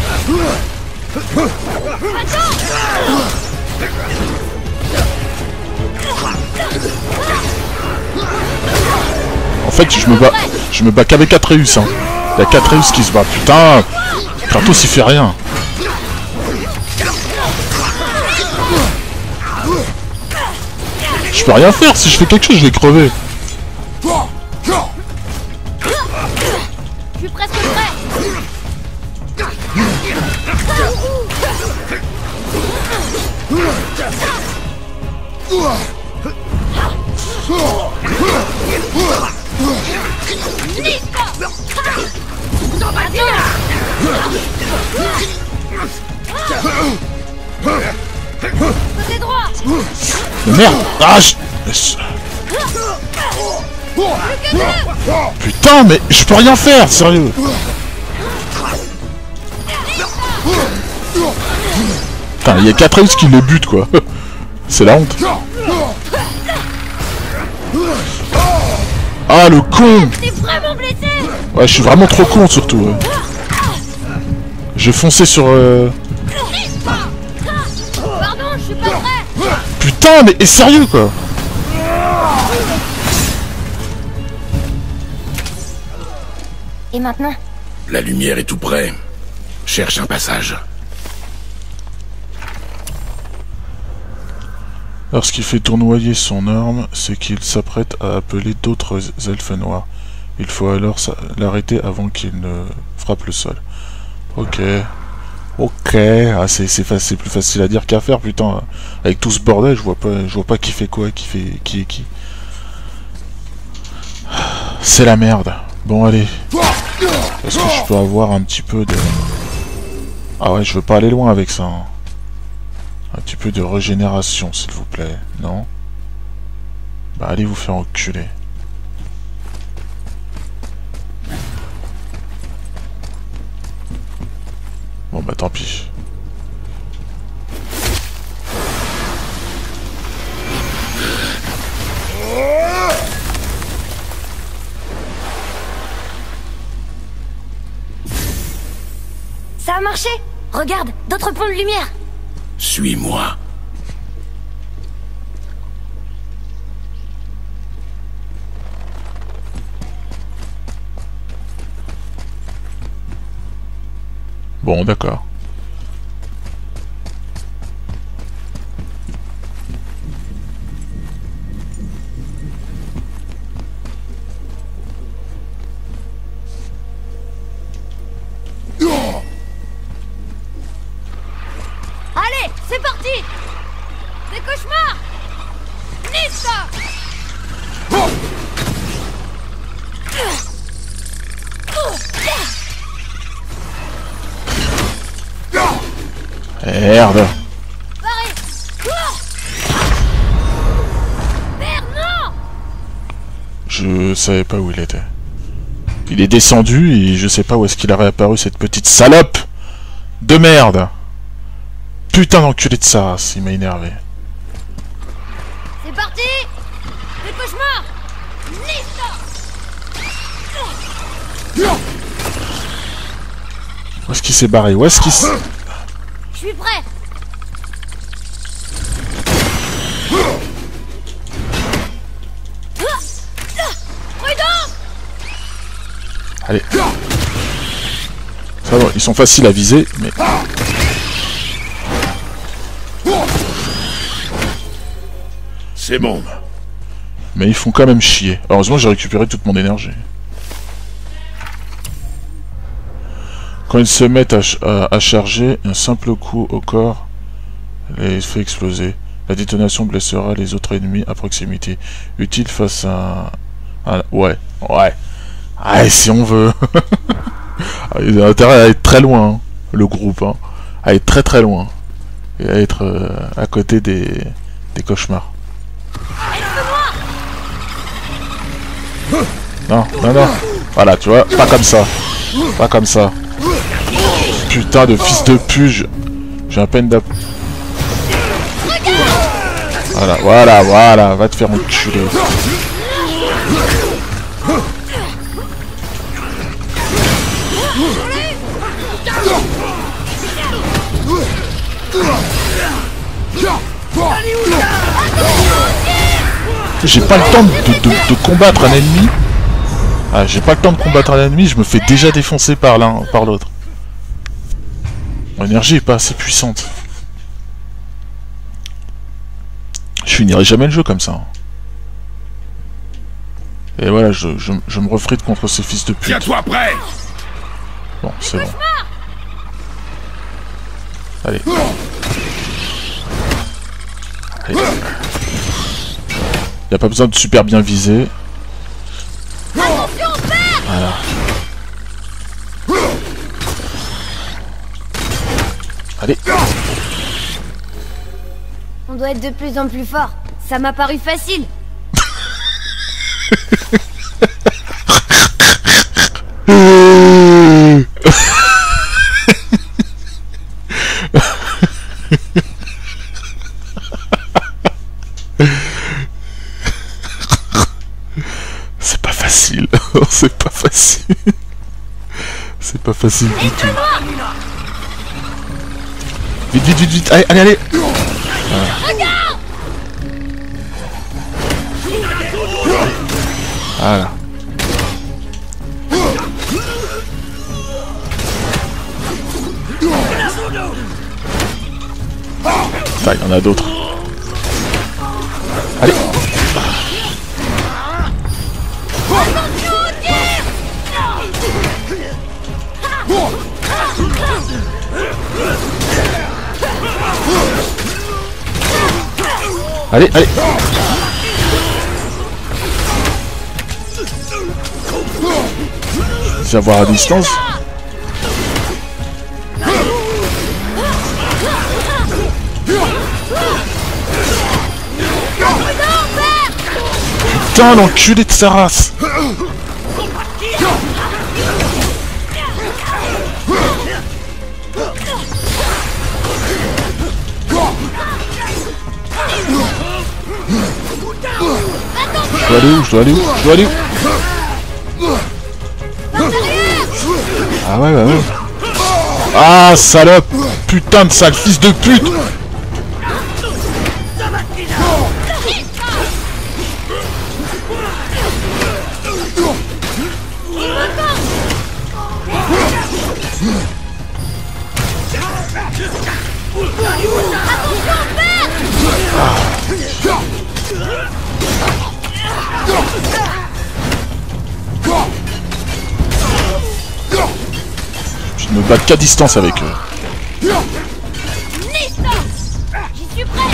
En fait, je me bats, je me bats qu'avec Atreus, hein. Il y a qu'Atreus qui se bat. Putain, Kratos il fait rien. Je peux rien faire, si je fais quelque chose, je vais crever. Je suis presque prêt. Côté droit. Mais merde. Ah, je... Putain, mais je peux rien faire, sérieux. Putain, il y a qu'Atreus qui le bute, quoi. C'est la honte. Ah, le con. T'es vraiment blessé. Ouais, je suis vraiment trop con, surtout. Ouais. Je fonçais sur... Euh... Pardon, putain, mais sérieux quoi. Et maintenant? La lumière est tout près. Cherche un passage. Lorsqu'il fait tournoyer son arme, c'est qu'il s'apprête à appeler d'autres elfes noirs. Il faut alors l'arrêter avant qu'il ne frappe le sol. Ok. Ok. Ah, c'est c'est plus facile à dire qu'à faire, putain. Avec tout ce bordel, je vois pas, je vois pas qui fait quoi, qui fait qui est qui. C'est la merde. Bon, allez. Est-ce que je peux avoir un petit peu de... Ah ouais, je veux pas aller loin avec ça. Hein. Un petit peu de régénération, s'il vous plaît. Non? Bah, allez vous faire enculer. Bon bah tant pis. Ça a marché! Regarde, d'autres ponts de lumière! Suis-moi. Bon, d'accord. Allez, c'est parti! Des cauchemars! Nista! Merde. Barré! Merde, non! Je savais pas où il était. Il est descendu et je sais pas où est-ce qu'il a réapparu, cette petite salope de merde. Putain d'enculé de sa race, il m'a énervé. C'est parti! Des cauchemars! Nista! Où est-ce qu'il s'est barré? Où est-ce qu'il s'est... Je suis prêt! Prudent! Allez. Ça va, ils sont faciles à viser, mais... C'est bon. Mais ils font quand même chier. Heureusement, j'ai récupéré toute mon énergie. Quand ils se mettent à, ch à, à charger, un simple coup au corps les fait exploser. La détonation blessera les autres ennemis à proximité. Utile face à... à... Ouais, ouais. Ouais, si on veut. Il a intérêt à être très loin, hein, le groupe. Hein. À être très très loin. Et à être euh, à côté des, des cauchemars. Non, non, non. Voilà, tu vois, pas comme ça. Pas comme ça. Putain de fils de pute. J'ai à peine d'app... Voilà, voilà, voilà. Va te faire enculer. J'ai pas le temps de, de, de, de combattre un ennemi. Ah, j'ai pas le temps de combattre un ennemi, je me fais déjà défoncer par l'un par l'autre. Mon énergie est pas assez puissante. Je finirai jamais le jeu comme ça. Et voilà, je, je, je me refrite contre ces fils de pute. Tiens-toi prêt. Bon, c'est bon. Allez. Allez. Y a pas besoin de super bien viser. Voilà. Allez. On doit être de plus en plus fort. Ça m'a paru facile. C'est pas facile. C'est pas facile. C'est pas facile du tout. Vite, vite, vite, vite. Allez, allez, allez. Voilà. Voilà. Putain, il y en a d'autres. Allez. Allez, allez. Savoir à distance. Putain, l'enculé de sa race. Je dois aller où? Je dois aller où? Je dois aller où? Ah ouais, bah ouais. Ah, salope! Putain de sale fils de pute! Je me bats qu'à distance avec eux. J'y suis prêt.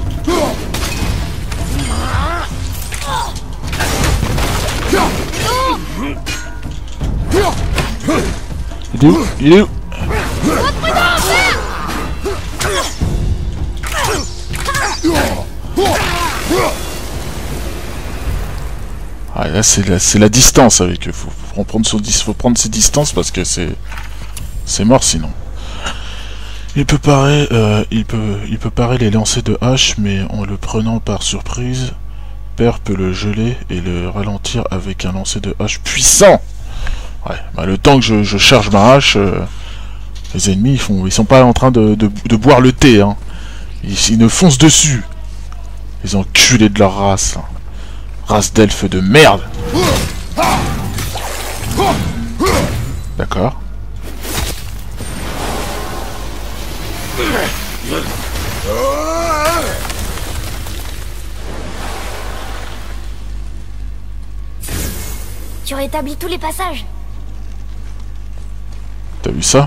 Il est où? Il est où? Ah, là c'est la, c'est la distance avec eux. Faut, faut, prendre son, faut prendre ses distances parce que c'est c'est mort sinon. Il peut parer, euh, il peut, il peut parer les lancers de hache, mais en le prenant par surprise, Père peut le geler et le ralentir avec un lancer de hache puissant. Ouais, bah le temps que je, je charge ma hache, euh, les ennemis ils font, ils sont pas en train de, de, de boire le thé, hein. Ils, ils me foncent dessus. Les enculés de leur race, hein. Race d'elfes de merde. D'accord. Tu rétablis tous les passages. T'as vu ça?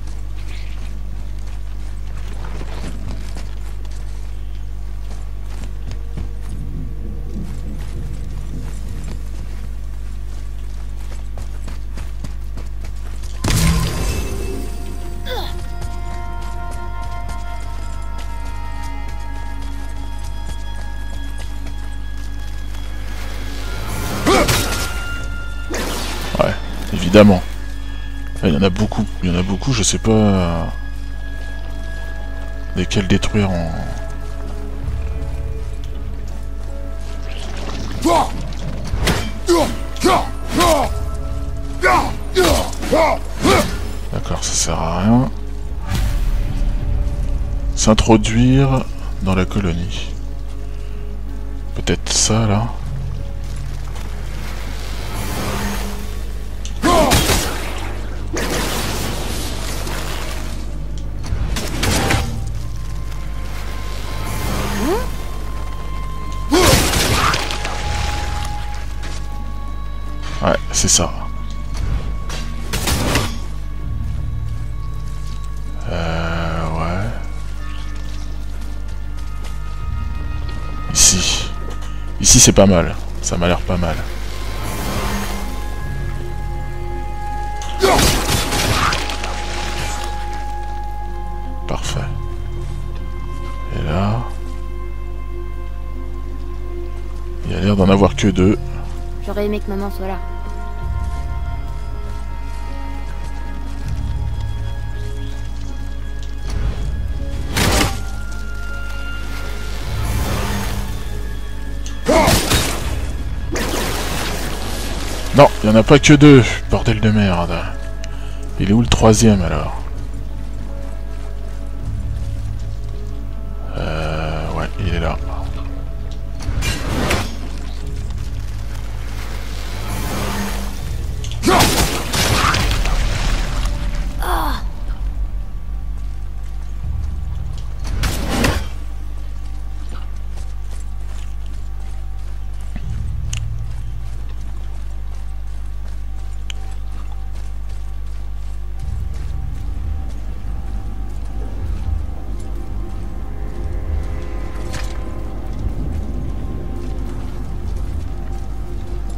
Ouais, évidemment. Il y en a beaucoup, il y en a beaucoup, je sais pas euh, lesquels détruire en... D'accord, ça sert à rien. S'introduire dans la colonie. Peut-être ça là. Ouais, c'est ça. Euh... Ouais... Ici. Ici c'est pas mal. Ça m'a l'air pas mal. Parfait. Et là... Il y a l'air d'en avoir que deux. J'aurais aimé que maman soit là. Non, il n'y en a pas que deux, bordel de merde. Il est où le troisième alors? Euh... Ouais, il est là.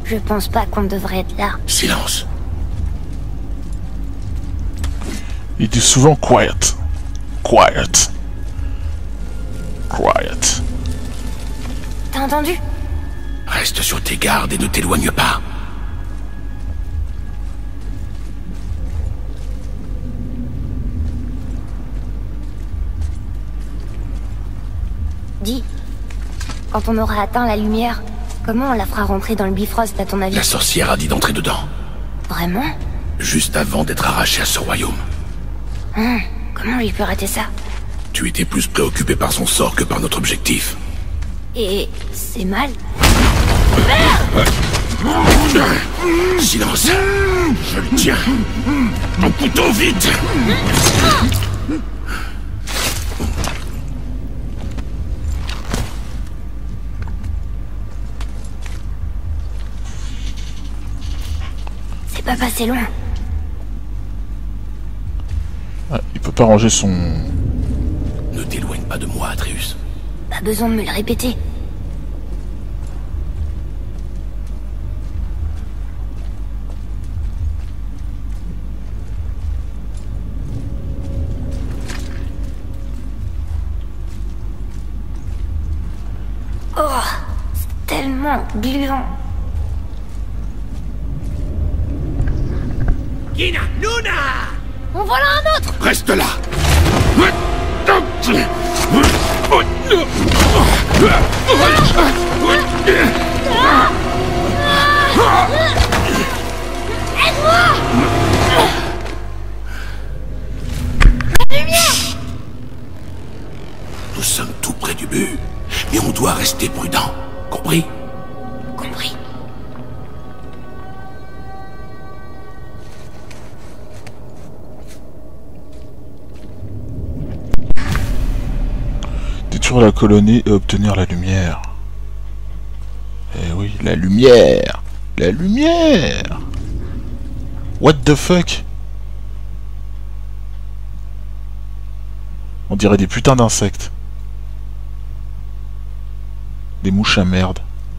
Je pense pas qu'on devrait être là. Silence. Il dit souvent quiet. Quiet. Quiet. T'as entendu? Reste sur tes gardes et ne t'éloigne pas. Dis, quand on aura atteint la lumière, comment on la fera rentrer dans le Bifrost à ton avis? La sorcière a dit d'entrer dedans. Vraiment? Juste avant d'être arrachée à ce royaume. Hum, comment lui peut rater ça? Tu étais plus préoccupé par son sort que par notre objectif. Et c'est mal? Silence. Je le tiens. Ton couteau, vite. C'est pas passé loin. Ah, il peut pas ranger son... Ne t'éloigne pas de moi, Atreus. Pas besoin de me le répéter. Oh, c'est tellement gluant. Kina, Luna! En voilà un autre! Reste là. Nous sommes tout près du but, mais on doit rester prudent. Compris? Compris. Détruire la colonie et obtenir la lumière. Eh oui, la lumière. La lumière. What the fuck? On dirait des putains d'insectes. Des mouches à merde.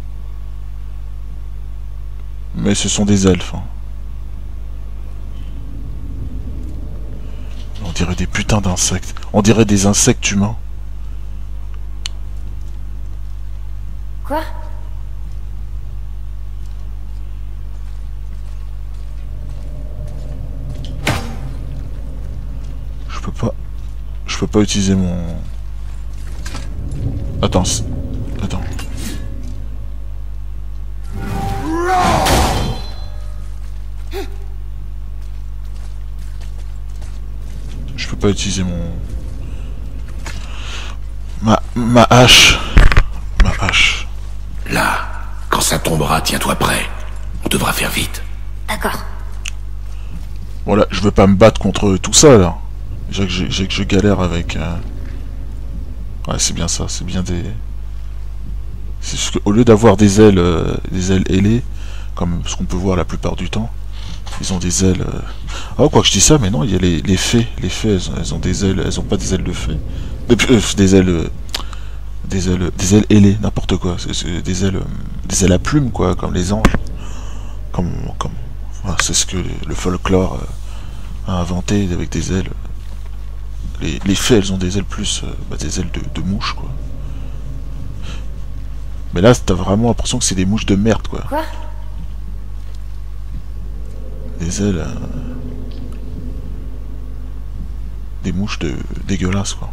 Mais ce sont des elfes. Hein. On dirait des putains d'insectes. On dirait des insectes humains. Quoi? Je peux pas... Je peux pas utiliser mon... Attends... Attends... Je peux pas utiliser mon... Ma... Ma hache... Ma hache... Là, quand ça tombera, tiens-toi prêt. On devra faire vite. D'accord. Voilà, je veux pas me battre contre tout ça, là. J'ai que, j'ai que je galère avec... Euh... Ouais, c'est bien ça, c'est bien des... C'est juste qu'au lieu d'avoir des ailes, euh, des ailes ailées, comme ce qu'on peut voir la plupart du temps, ils ont des ailes... Euh... Oh, quoi que je dis ça, mais non, il y a les, les fées. Les fées, elles, elles ont des ailes... Elles ont pas des ailes de fées. Euh, des ailes... Euh... Des ailes... Des ailes ailées, n'importe quoi. C'est des ailes... Des ailes à plumes, quoi, comme les anges. Comme... comme... Voilà, c'est ce que le folklore euh, a inventé avec des ailes... Les, les fées, elles ont des ailes plus... Euh, bah, des ailes de, de mouches, quoi. Mais là, t'as vraiment l'impression que c'est des mouches de merde, quoi. Quoi? Des ailes... Euh, des mouches de dégueulasses, quoi.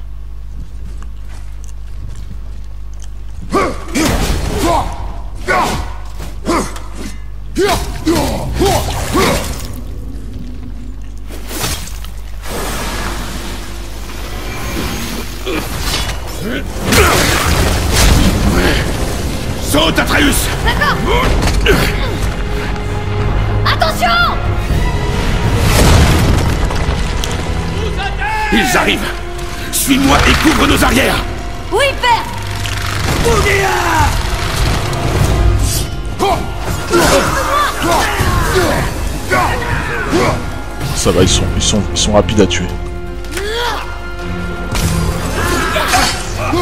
Saute, Atreus! D'accord! Attention! Ils arrivent! Suis-moi et couvre nos arrières! Oui, père! Ça va, ils sont, ils sont, ils sont rapides à tuer.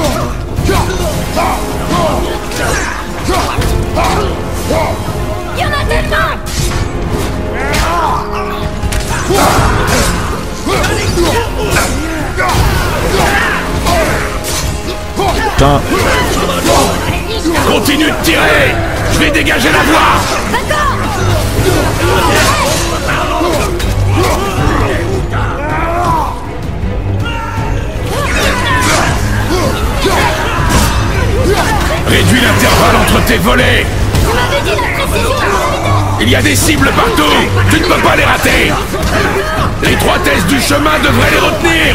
Y'en Tirez! Je vais dégager la voie! D'accord! Réduis l'intervalle entre tes volets! Vous m'avez dit la précision! Il y a des cibles partout! Tu ne peux pas les rater! L'étroitesse du chemin devrait les retenir!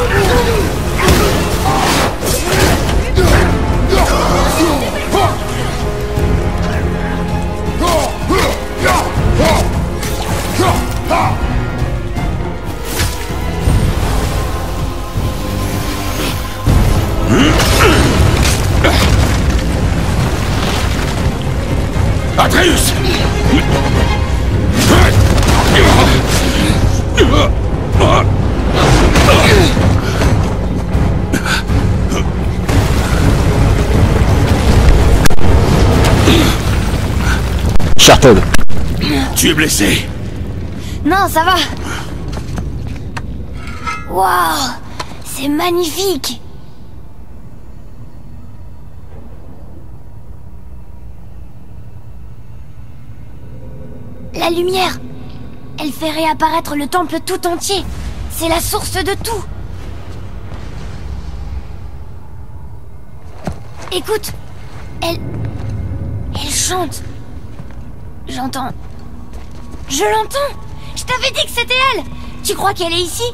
Atreus! Sharpton. Tu es blessé? Non, ça va. Waouh, c'est magnifique. La lumière, elle fait réapparaître le temple tout entier. C'est la source de tout. Écoute, elle... Elle chante. J'entends... Je l'entends. Je t'avais dit que c'était elle. Tu crois qu'elle est ici?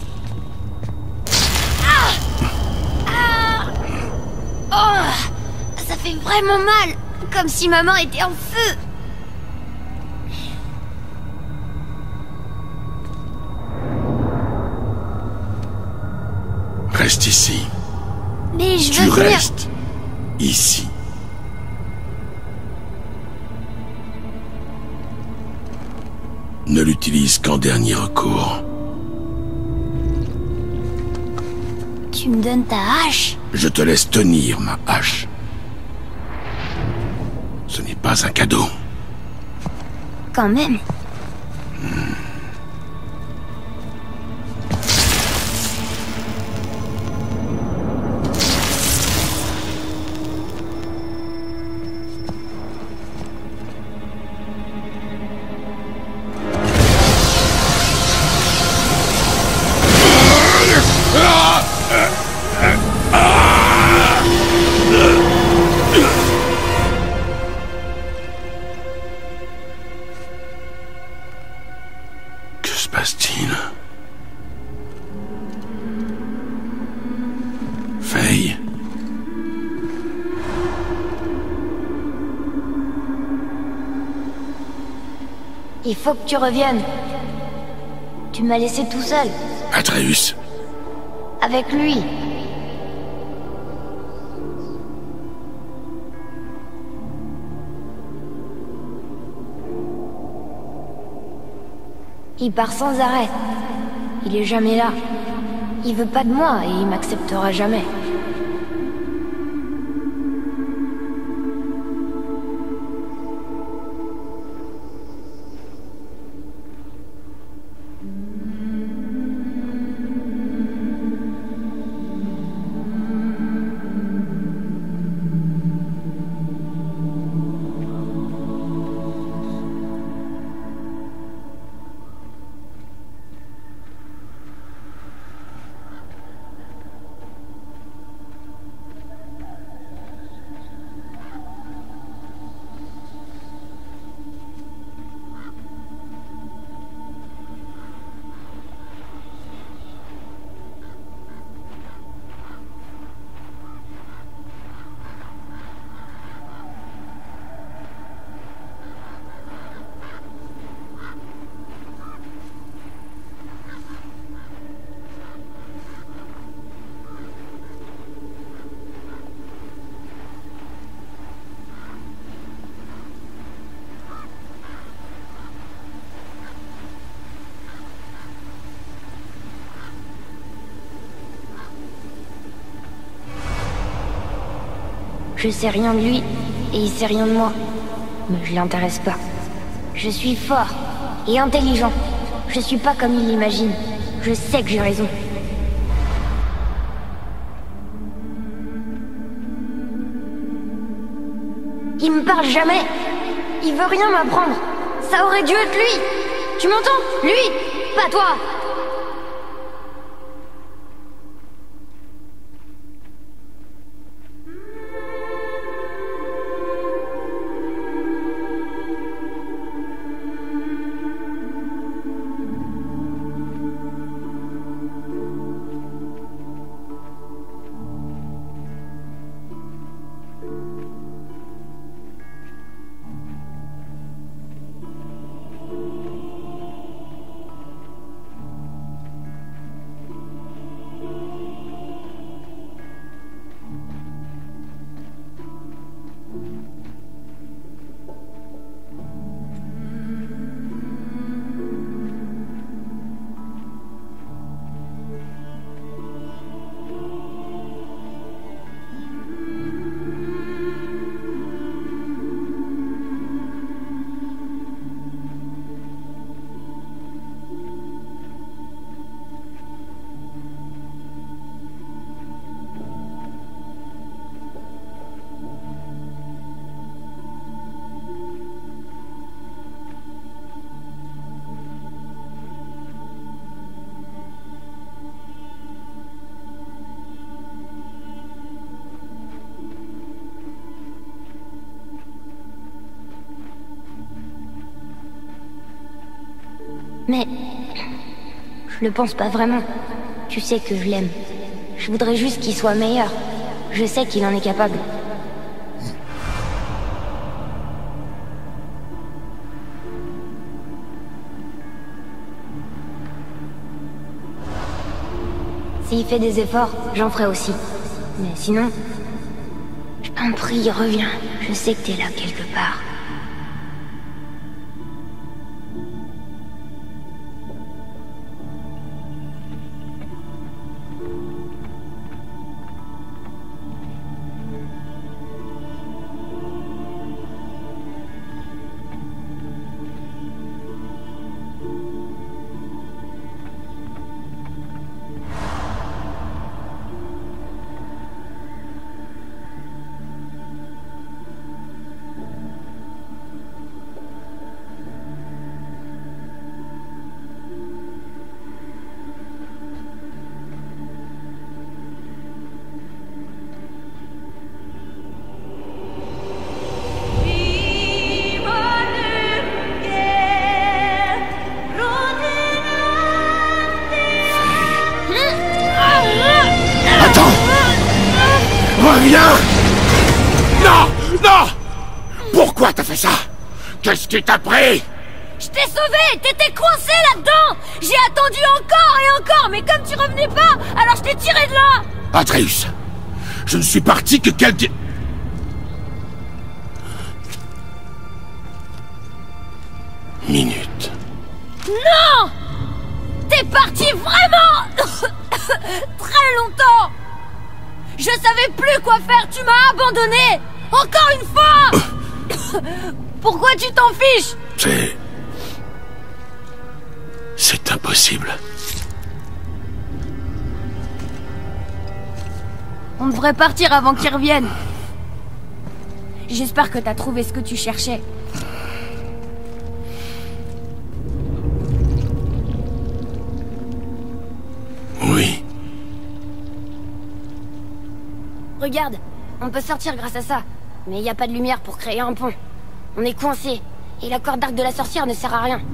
Ah Ah Oh, ça fait vraiment mal. Comme si ma main était en feu. Reste ici. Mais je Tu veux venir. restes ici. Ne l'utilise qu'en dernier recours. Tu me donnes ta hache? Je te laisse tenir ma hache. Ce n'est pas un cadeau. Quand même. Que se passe-t-il? Faye? Il faut que tu reviennes. Tu m'as laissé tout seul. Atreus? Avec lui. Il part sans arrêt. Il est jamais là. Il veut pas de moi et il m'acceptera jamais. Je sais rien de lui, et il sait rien de moi. Mais je l'intéresse pas. Je suis fort et intelligent. Je suis pas comme il l'imagine. Je sais que j'ai raison. Il me parle. parle jamais. Il veut rien m'apprendre. Ça aurait dû être lui. Tu m'entends? Lui, pas toi. Mais... je le pense pas vraiment. Tu sais que je l'aime. Je voudrais juste qu'il soit meilleur. Je sais qu'il en est capable. S'il fait des efforts, j'en ferai aussi. Mais sinon... je t'en prie, reviens. Je sais que t'es là quelque part. Reviens! Non! Non! Pourquoi t'as fait ça? Qu'est-ce qui t'a pris? Je t'ai sauvé! T'étais coincé là-dedans! J'ai attendu encore et encore, mais comme tu revenais pas, alors je t'ai tiré de là! Atreus, je ne suis parti que quelques... minutes. Non! T'es parti vraiment très longtemps! Je savais plus quoi faire, tu m'as abandonné! Encore une fois! Pourquoi tu t'en fiches? C'est... c'est impossible. On devrait partir avant qu'ils reviennent. J'espère que t'as trouvé ce que tu cherchais. Oui. Regarde, on peut sortir grâce à ça. Mais il n'y a pas de lumière pour créer un pont. On est coincé. Et la corde d'arc de la sorcière ne sert à rien.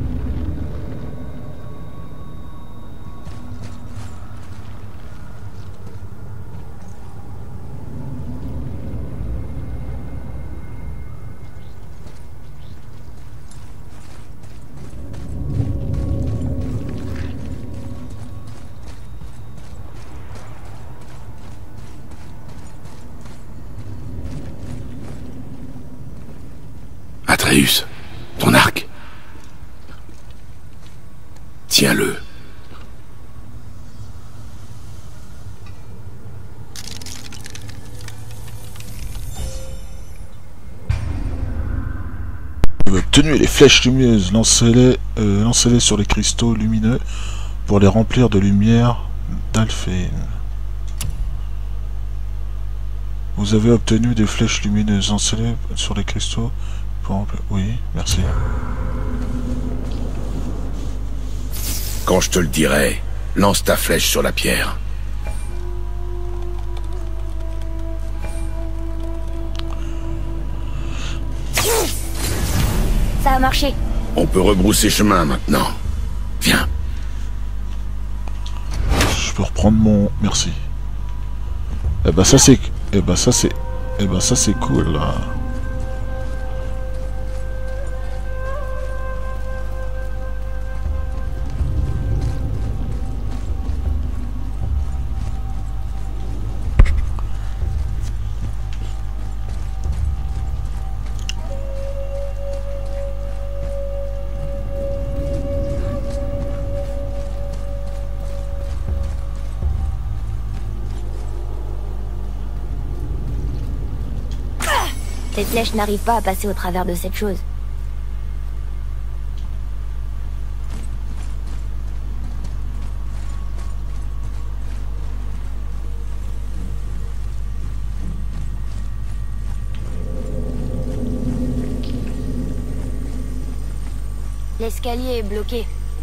Atreus, ton arc. Tiens-le. Vous avez obtenu les flèches lumineuses. Lancez-les euh, lancez-les sur les cristaux lumineux pour les remplir de lumière d'Alfheim. Vous avez obtenu des flèches lumineuses encelées sur les cristaux. Pour... Oui, merci. Quand je te le dirai, lance ta flèche sur la pierre. Ça a marché. On peut rebrousser chemin maintenant. Viens. Je peux reprendre mon... Merci. Eh ben ça c'est... Eh ben ça c'est... Eh ben ça c'est cool là. Les flèches n'arrivent pas à passer au travers de cette chose. L'escalier est bloqué.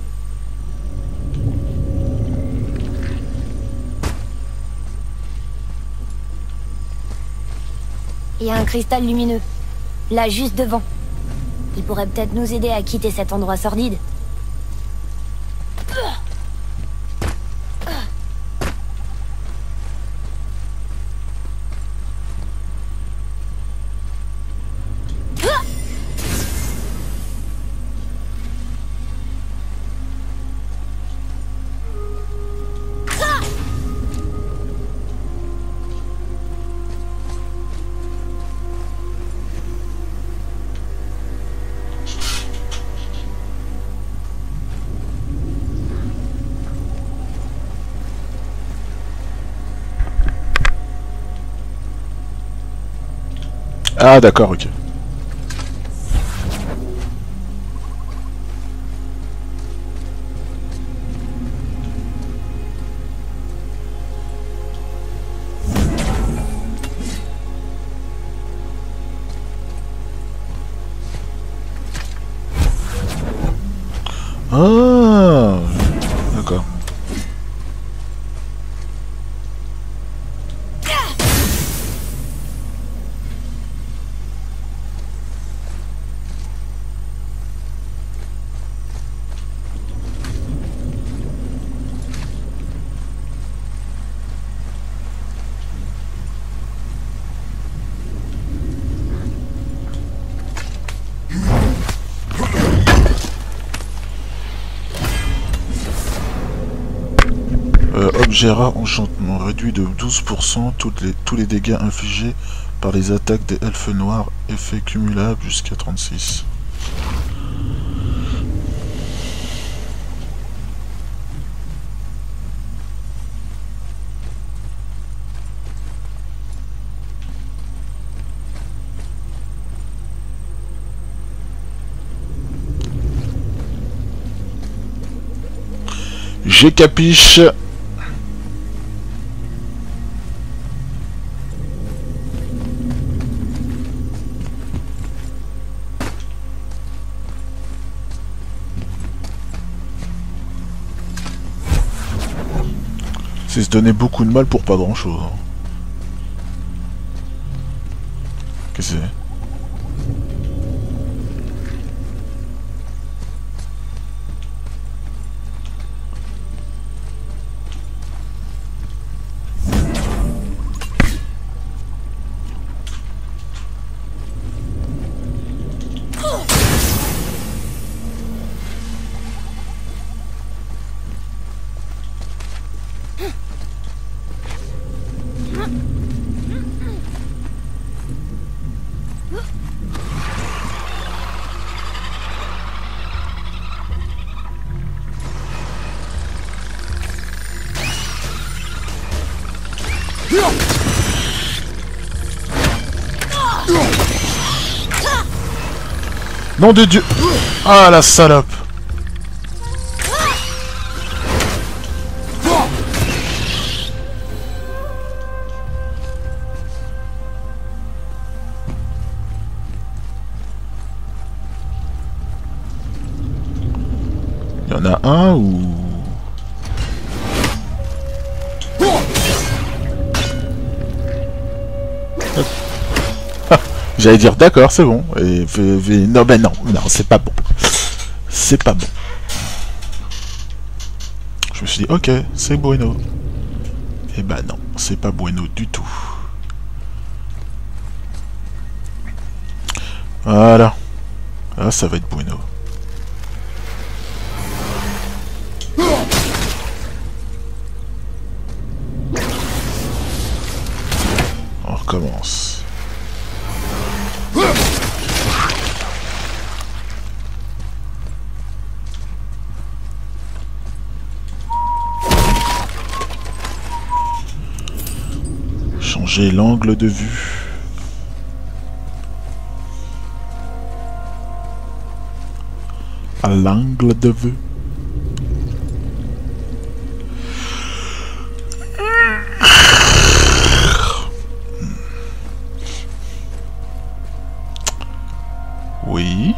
Il y a un cristal lumineux, là juste devant. Il pourrait peut-être nous aider à quitter cet endroit sordide. Ah d'accord, ok. Ah d'accord. Euh, objet rare enchantement réduit de douze pour cent toutes les, tous les dégâts infligés par les attaques des elfes noirs, effet cumulable jusqu'à trente-six. J'ai capiche. C'est se donner beaucoup de mal pour pas grand chose. Hein. Qu'est-ce que c'est ? Nom de Dieu! Ah la salope! Il y en a un ou... J'allais dire d'accord, c'est bon. Et, et, et, non, ben non, non, c'est pas bon. C'est pas bon. Je me suis dit, ok, c'est bueno. Et bah non, c'est pas bueno du tout. Voilà. Ah, ça va être bueno. On recommence. Changer l'angle de vue. À l'angle de vue. Oui.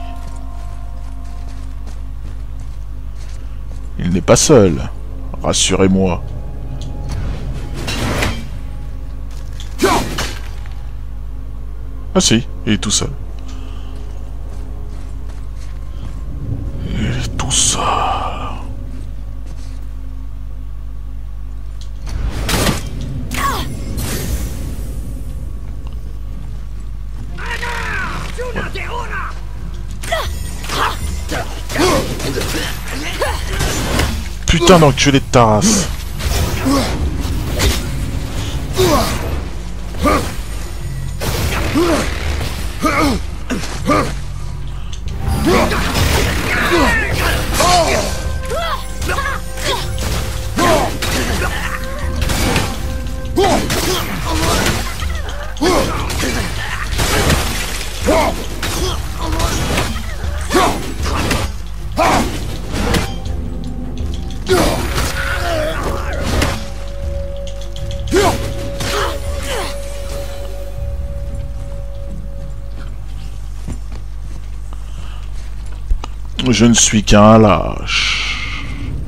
Il n'est pas seul. Rassurez-moi. Ah si, il est tout seul. Il est tout seul. Putain d'enculé de ta race. Je ne suis qu'un lâche.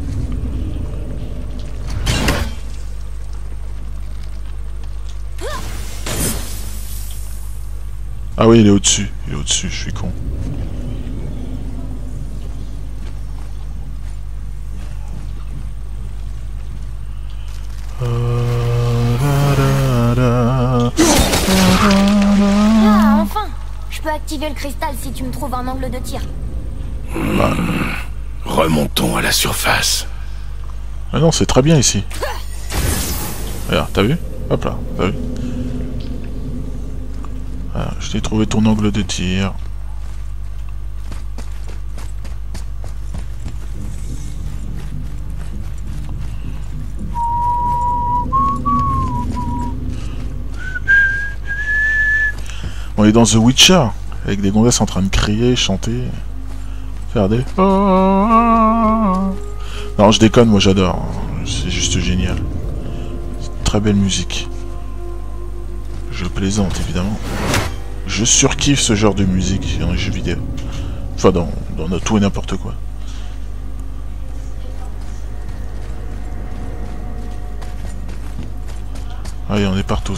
Ah oui, il est au-dessus. Il est au-dessus, je suis con. Ah, enfin! Je peux activer le cristal si tu me trouves un angle de tir. Bah, remontons à la surface. Ah non, c'est très bien ici. Regarde, t'as vu? Hop là, t'as vu? Voilà, je t'ai trouvé ton angle de tir. On est dans The Witcher, avec des gonzesses en train de crier, chanter, faire des... Non, je déconne, moi j'adore. C'est juste génial. Très belle musique. Je plaisante, évidemment. Je surkiffe ce genre de musique dans les jeux vidéo. Enfin, dans, dans tout et n'importe quoi. Allez, on est partout.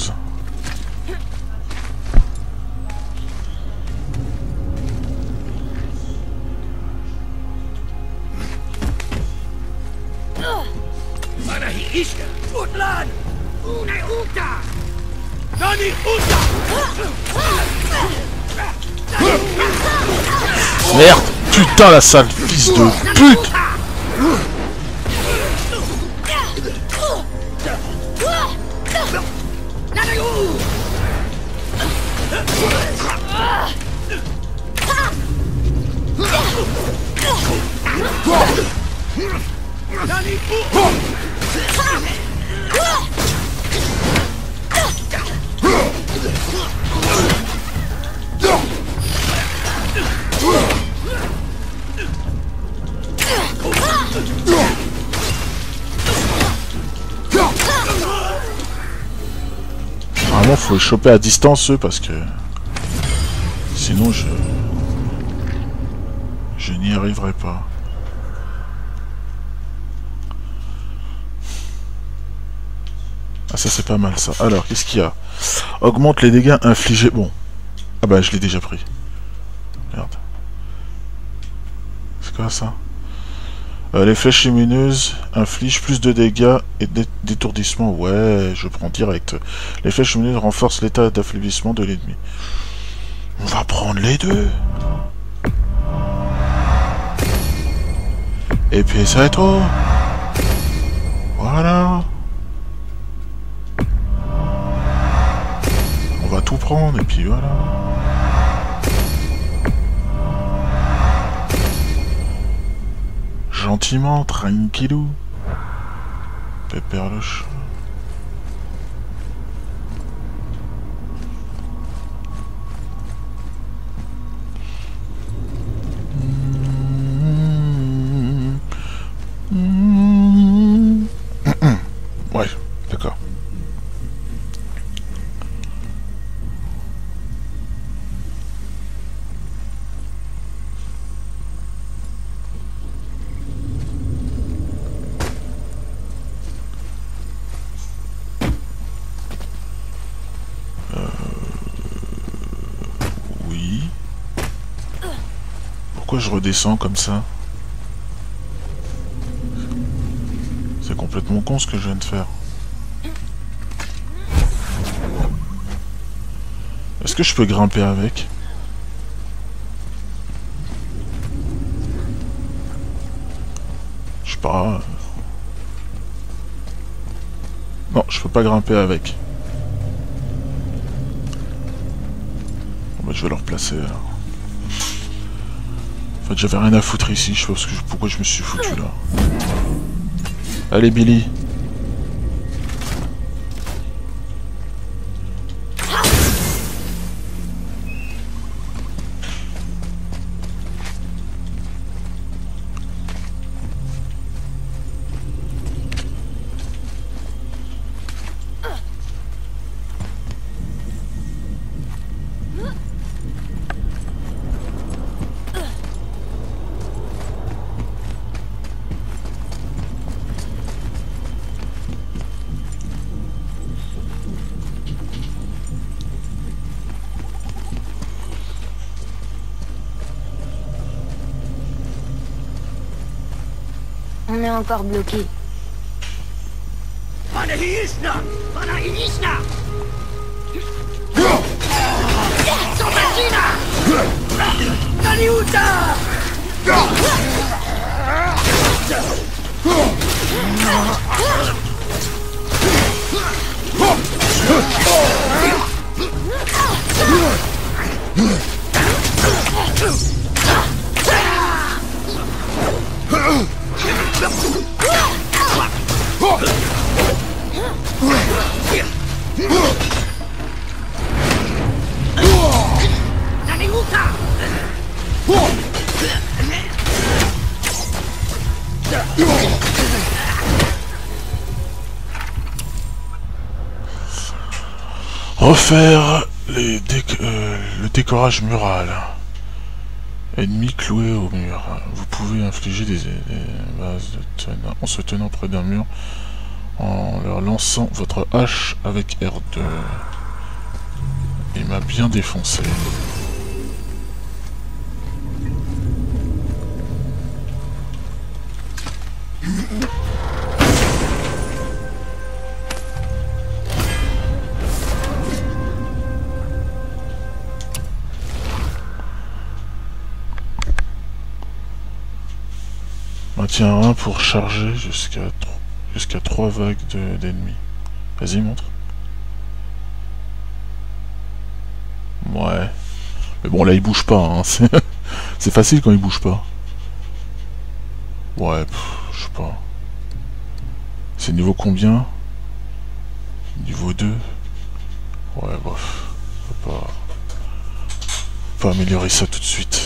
Merde, putain la sale fils de pute. Vraiment, faut les choper à distance eux parce que sinon je je n'y arriverai pas. ça c'est pas mal ça. Alors, qu'est-ce qu'il y a? Augmente les dégâts infligés. Bon. Ah bah, je l'ai déjà pris. Merde. C'est quoi ça? euh, Les flèches lumineuses infligent plus de dégâts et d'étourdissement. Ouais, je prends direct. Les flèches lumineuses renforcent l'état d'affaiblissement de l'ennemi. On va prendre les deux. Et puis ça est tout. Voilà. On va tout prendre et puis voilà. Gentiment, tranquillou. Pépère le chat. Ouais, d'accord. Euh... Oui. Pourquoi je redescends comme ça? C'est complètement con ce que je viens de faire. Est-ce que je peux grimper avec? Je sais pas. Non, je peux pas grimper avec. Bon bah je vais le replacer alors. En fait j'avais rien à foutre ici, je sais pas ce que je... pourquoi je me suis foutu là. Allez Billy. On est encore bloqué. Refaire les déc euh, le décorage mural. Ennemi cloué au mur. Vous pouvez infliger des, des bases de tenant, en se tenant près d'un mur, en leur lançant votre hache avec R deux. Il m'a bien défoncé. Maintien un pour charger jusqu'à jusqu'à trois vagues d'ennemis. Vas-y, montre. Ouais. Mais bon, là, il bouge pas. Hein. C'est facile quand il bouge pas. Ouais, je sais pas. C'est niveau combien? Niveau deux. Ouais, bof. On va pas... pas améliorer ça tout de suite.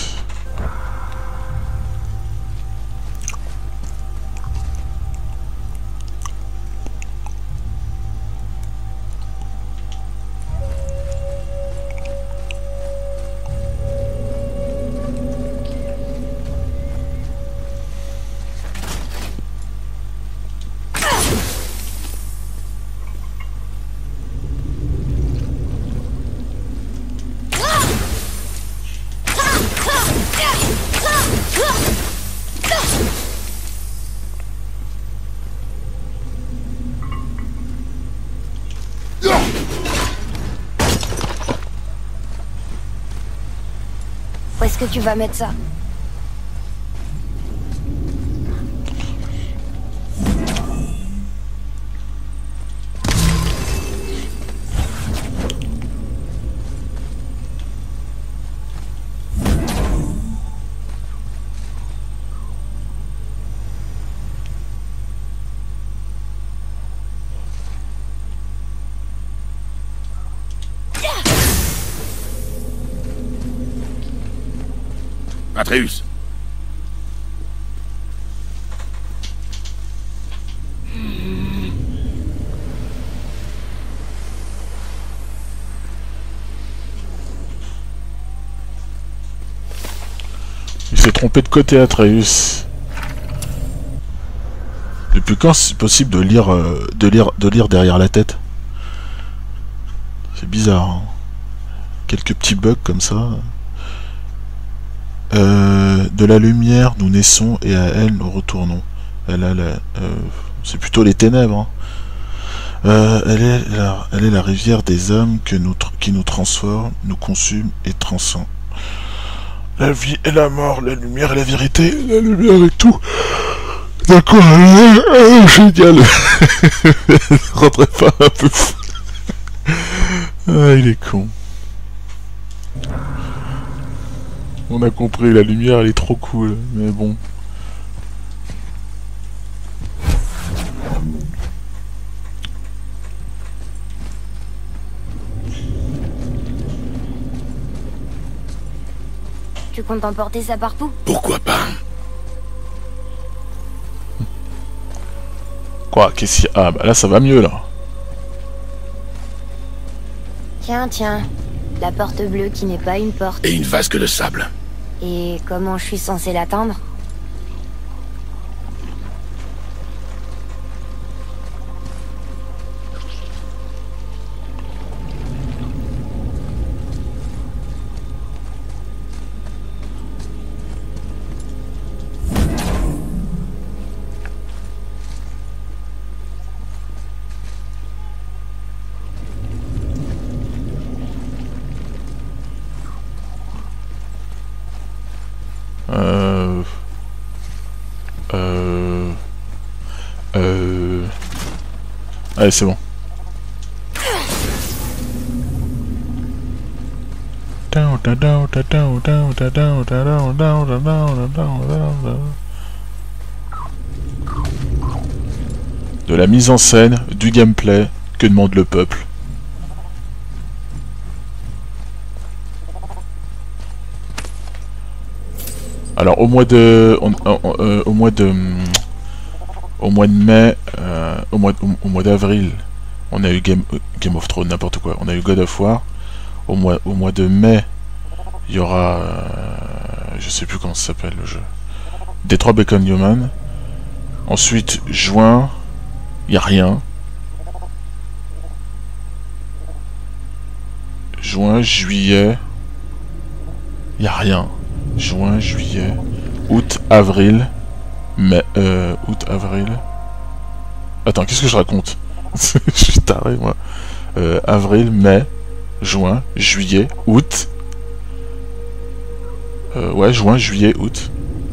est-ce que tu vas mettre ça? Atreus. Il s'est trompé de côté, Atreus. Depuis quand c'est possible de lire, euh, de lire, de lire derrière la tête? C'est bizarre, hein. Quelques petits bugs comme ça. Euh, de la lumière, nous naissons et à elle nous retournons. Elle a la, euh, c'est plutôt les ténèbres. Hein. Euh, elle est la, elle est la rivière des âmes que nous, qui nous transforme, nous consume et transcende. La vie et la mort, la lumière et la vérité, la lumière et tout. D'accord, euh, génial. Rentrez pas un peu fou. Ah, il est con. On a compris, la lumière elle est trop cool, mais bon. Tu comptes emporter ça partout? Pourquoi pas? Quoi? Qu'est-ce qu'il y a? Ah bah là ça va mieux là. Tiens, tiens. La porte bleue qui n'est pas une porte. Et une vasque de sable. Et comment je suis censé l'atteindre? Euh... Euh... Euh... Allez, c'est bon. De la mise en scène, du gameplay, que demande le peuple? Alors au mois de, on, on, euh, au mois de, au mois de mai, euh, au mois, au, au mois d'avril, on a eu Game, Game of Thrones, n'importe quoi. On a eu God of War. Au mois, au mois de mai, il y aura, euh, je sais plus comment ça s'appelle le jeu, Detroit Become Human. Ensuite juin, il y a rien. Juin, juillet, il y a rien. Juin, juillet, août, avril, mai, euh, août, avril. Attends, qu'est-ce que je raconte? Je suis taré, moi. Euh, avril, mai, juin, juillet, août. Euh, ouais, juin, juillet, août.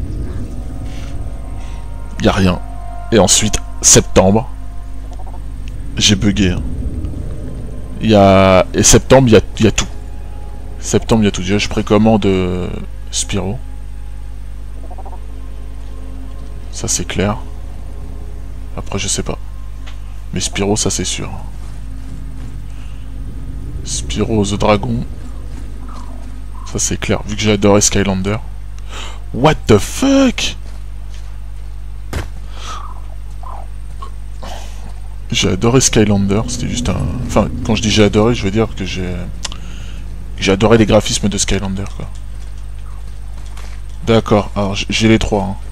Y a rien. Et ensuite, septembre. J'ai bugué. Hein. Y a... Et septembre, il y a, y a tout. Septembre, il y a tout. Déjà, je précommande euh, Spyro. Ça, c'est clair. Après, je sais pas. Mais Spyro, ça, c'est sûr. Spyro the Dragon. Ça, c'est clair. Vu que j'ai adoré Skylander. What the fuck? J'ai adoré Skylander. C'était juste un... Enfin, quand je dis j'ai adoré, je veux dire que j'ai... J'ai adoré les graphismes de Skylander, quoi. D'accord. Alors, j'ai les trois. Hein.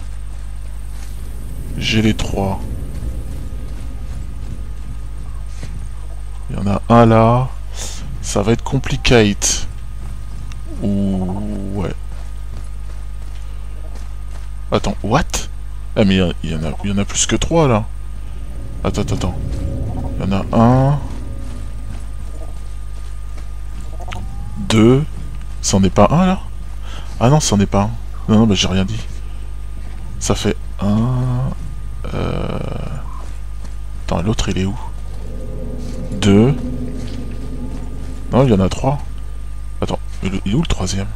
J'ai les trois. Il y en a un là. Ça va être compliqué. Ou... Ouais. Attends, what? Ah mais il y, y en a, il y en a plus que trois là. Attends, attends, attends. Il y en a un... Deux... C'en est pas un là? Ah non, c'en est pas un. Non, non, bah j'ai rien dit. Ça fait un... Euh... Attends, l'autre il est où? Deux... Non, il y en a trois. Attends, il est où le troisième?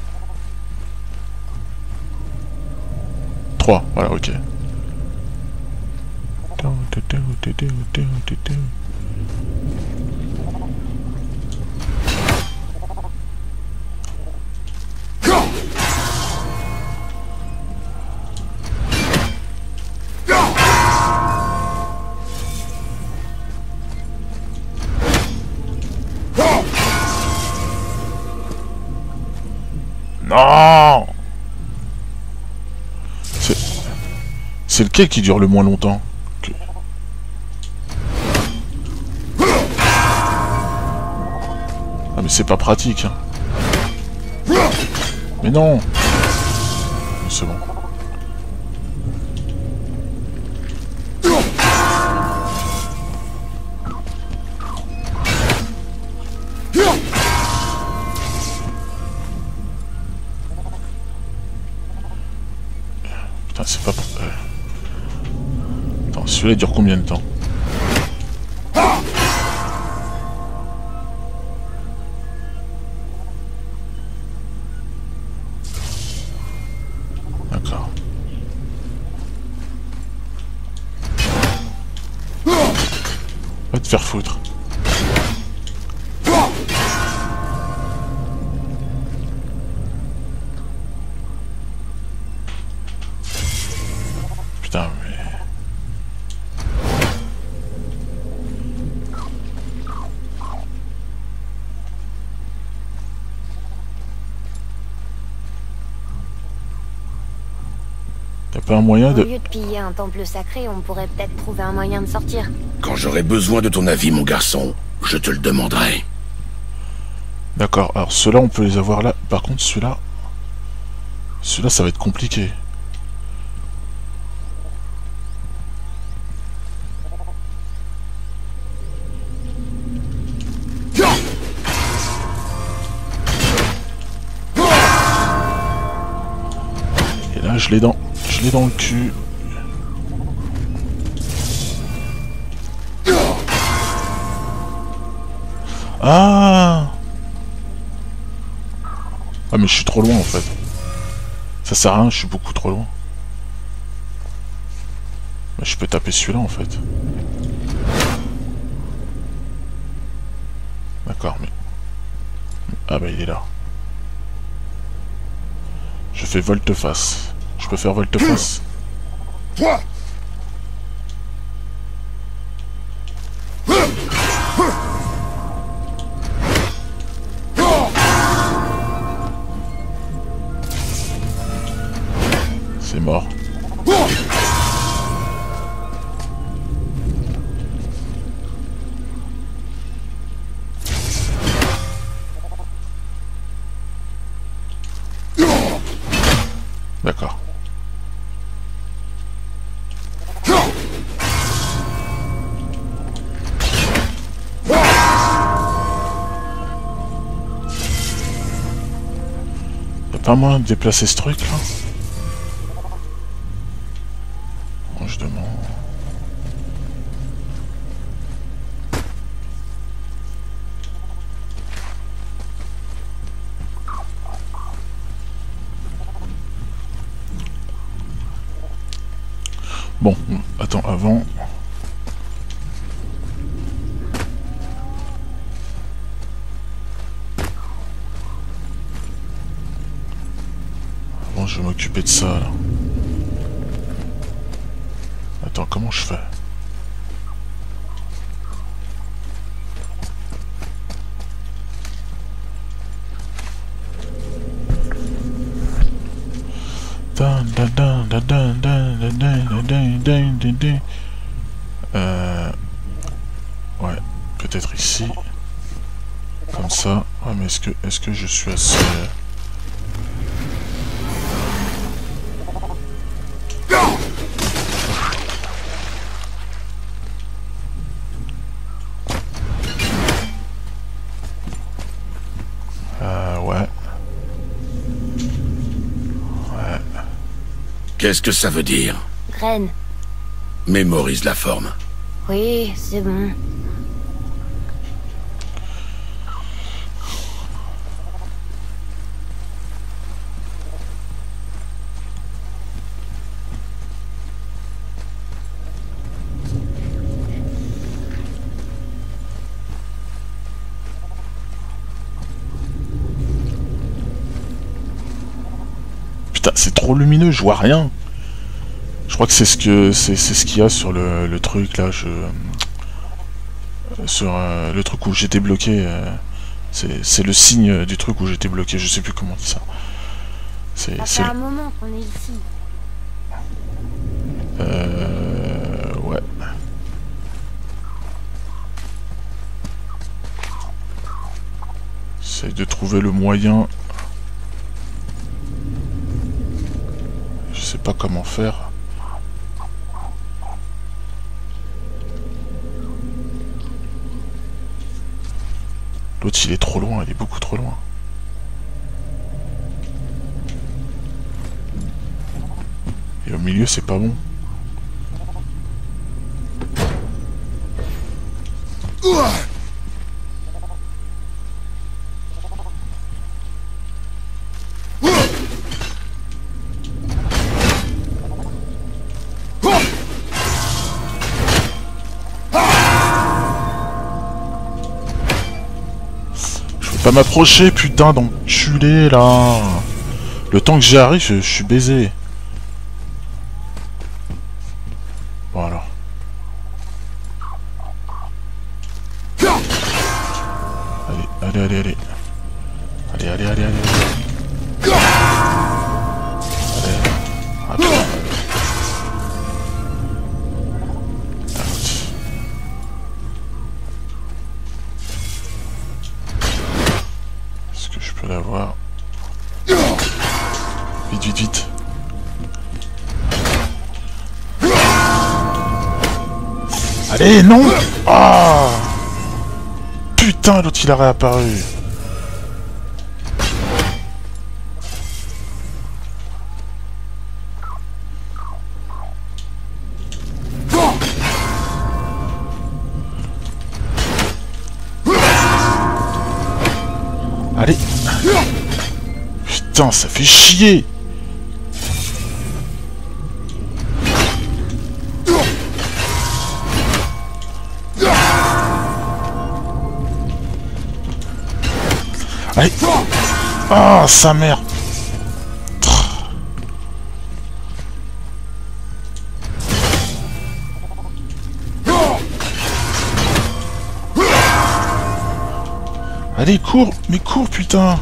Trois, voilà, ok. Non! C'est... C'est lequel qui dure le moins longtemps? Que... Ah mais c'est pas pratique, hein. Mais non! C'est bon. Putain, c'est pas... Euh... Attends, celui-là il dure combien de temps? D'accord. Va te faire foutre. Putain, mais... T'as pas un moyen Au de... lieu de piller un temple sacré, on pourrait peut-être trouver un moyen de sortir. Quand j'aurai besoin de ton avis, mon garçon, je te le demanderai. D'accord, alors ceux-là on peut les avoir là. Par contre celui-là... Celui-là ça va être compliqué. Et là je l'ai dans... Je l'ai dans le cul. Ah! Ah mais je suis trop loin en fait. Ça sert à rien, je suis beaucoup trop loin. Mais je peux taper celui-là en fait. D'accord, mais... Ah bah il est là. Je fais volte-face. Je peux faire volte-face. C'est mort. D'accord. Y'a pas moyen de déplacer ce truc là? Bon, je demande. Bon, attends, avant... Avant, je vais m'occuper de ça, là. Attends, comment je fais? Euh... Ouais, peut-être ici. Comme ça. Ouais, mais est-ce que, est-ce que je suis assez... Euh, ouais. Qu'est-ce que ça veut dire? Graine. Mémorise la forme. Oui, c'est bon. Putain, c'est trop lumineux, je vois rien. Je crois que c'est ce que c'est ce qu'il y a sur le, le truc là. Je sur euh, le truc où j'étais bloqué. Euh, c'est le signe du truc où j'étais bloqué. Je sais plus comment on dit ça. C'est. Ça fait un moment qu'on est ici. Euh. Ouais. J'essaie de trouver le moyen. Je sais pas comment faire. L'autre il est trop loin, il est beaucoup trop loin. Et au milieu c'est pas bon. Pas m'approcher, putain d'enculé là. Le temps que j'y arrive, je, je suis baisé. Bon alors. Allez, allez, allez, allez. Allez, allez, allez, allez. Allez. Ah, putain. L'avoir. Vite, vite, vite. Allez, non. Ah. Putain, l'autre il a réapparu. Allez. Putain, ça fait chier. Allez. Ah, sa mère. Allez, cours. Mais cours, putain.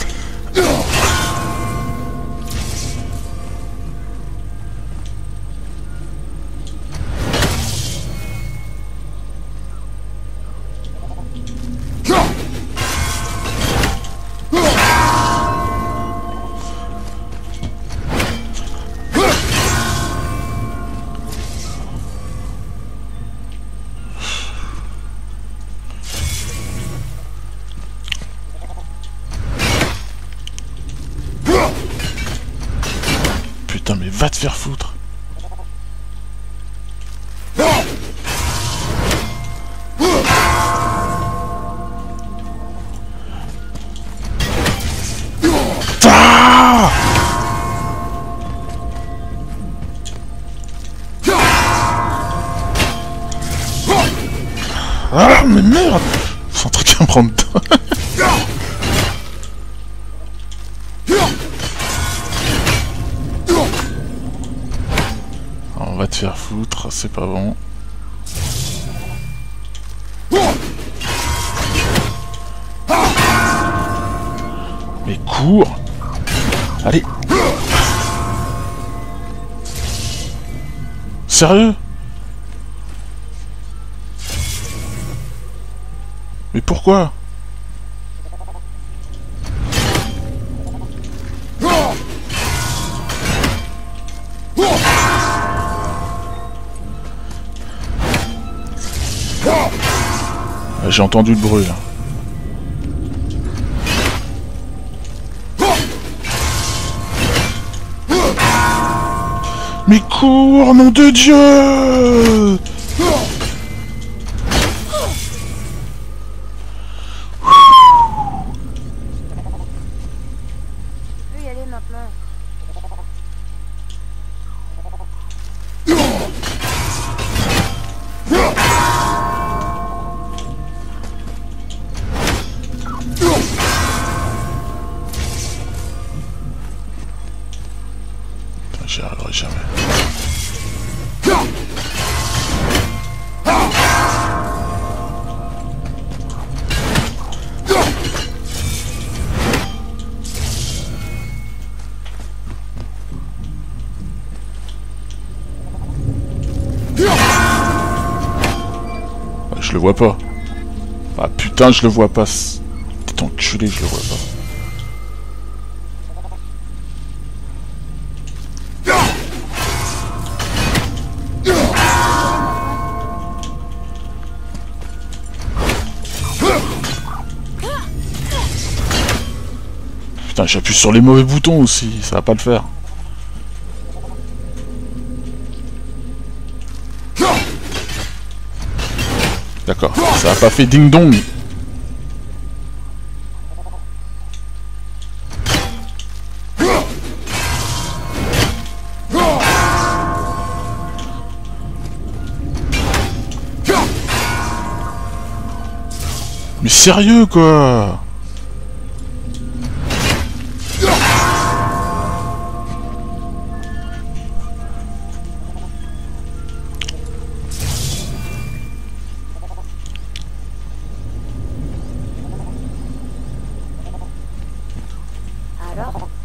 Putain, mais va te faire foutre. Ah, ah mais merde. C'est un truc à me prendre dedans. On va te faire foutre, c'est pas bon. Mais cours. Allez. Sérieux? Mais pourquoi? J'ai entendu le bruit là. Mais cours, nom de Dieu! Je peux y aller maintenant. J'y arriverai jamais. Ah, je le vois pas. Ah putain, je le vois pas. T'es enculé, je le vois pas. Putain, j'appuie sur les mauvais boutons aussi, ça va pas le faire. D'accord, ça a pas fait ding-dong. Mais sérieux quoi! Alors?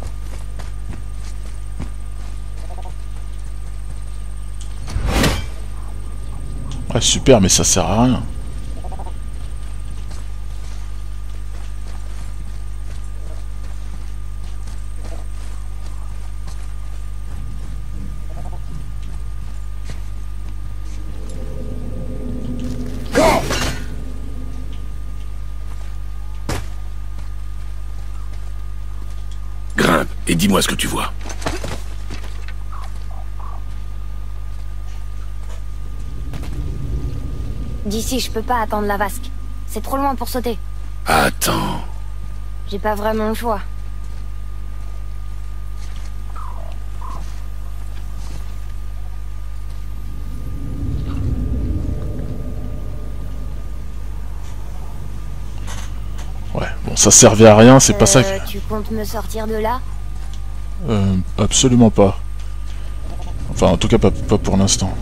Ouais, super, mais ça sert à rien. Grimpe et dis-moi ce que tu vois. D'ici, je peux pas attendre la vasque. C'est trop loin pour sauter. Attends. J'ai pas vraiment le choix. Ouais, bon, ça servait à rien, c'est Euh, pas ça que... Tu comptes me sortir de là? Euh, absolument pas. Enfin, en tout cas, pas, pas pour l'instant.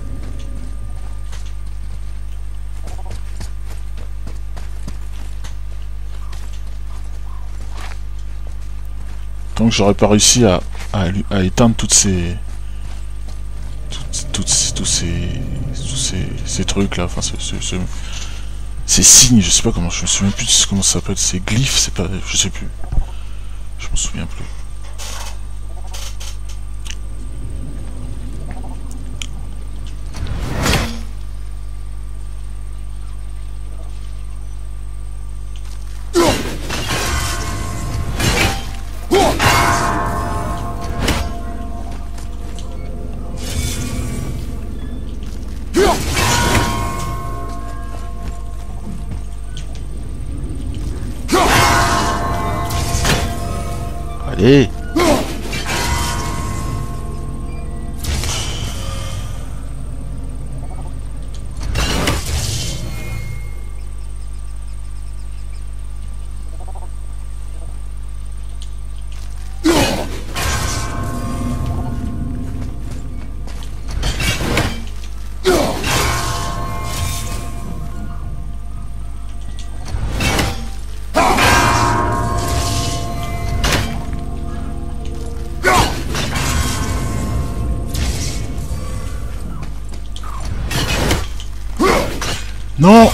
Tant que j'aurais pas réussi à, à, à éteindre toutes ces... Toutes, toutes, tous ces... Tous ces, ces trucs là, enfin, ce, ce, ce, ces signes, je sais pas comment, je me souviens plus de comment ça s'appelle, ces glyphes, c'est pas... Je sais plus. Je m'en souviens plus. Allez! Non!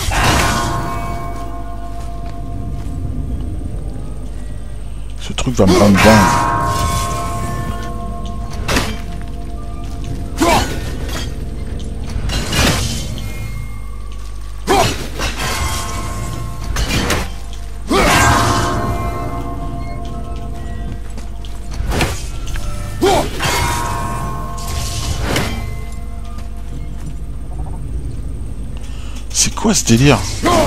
Ce truc va me rendre dingue. quoi ce délire?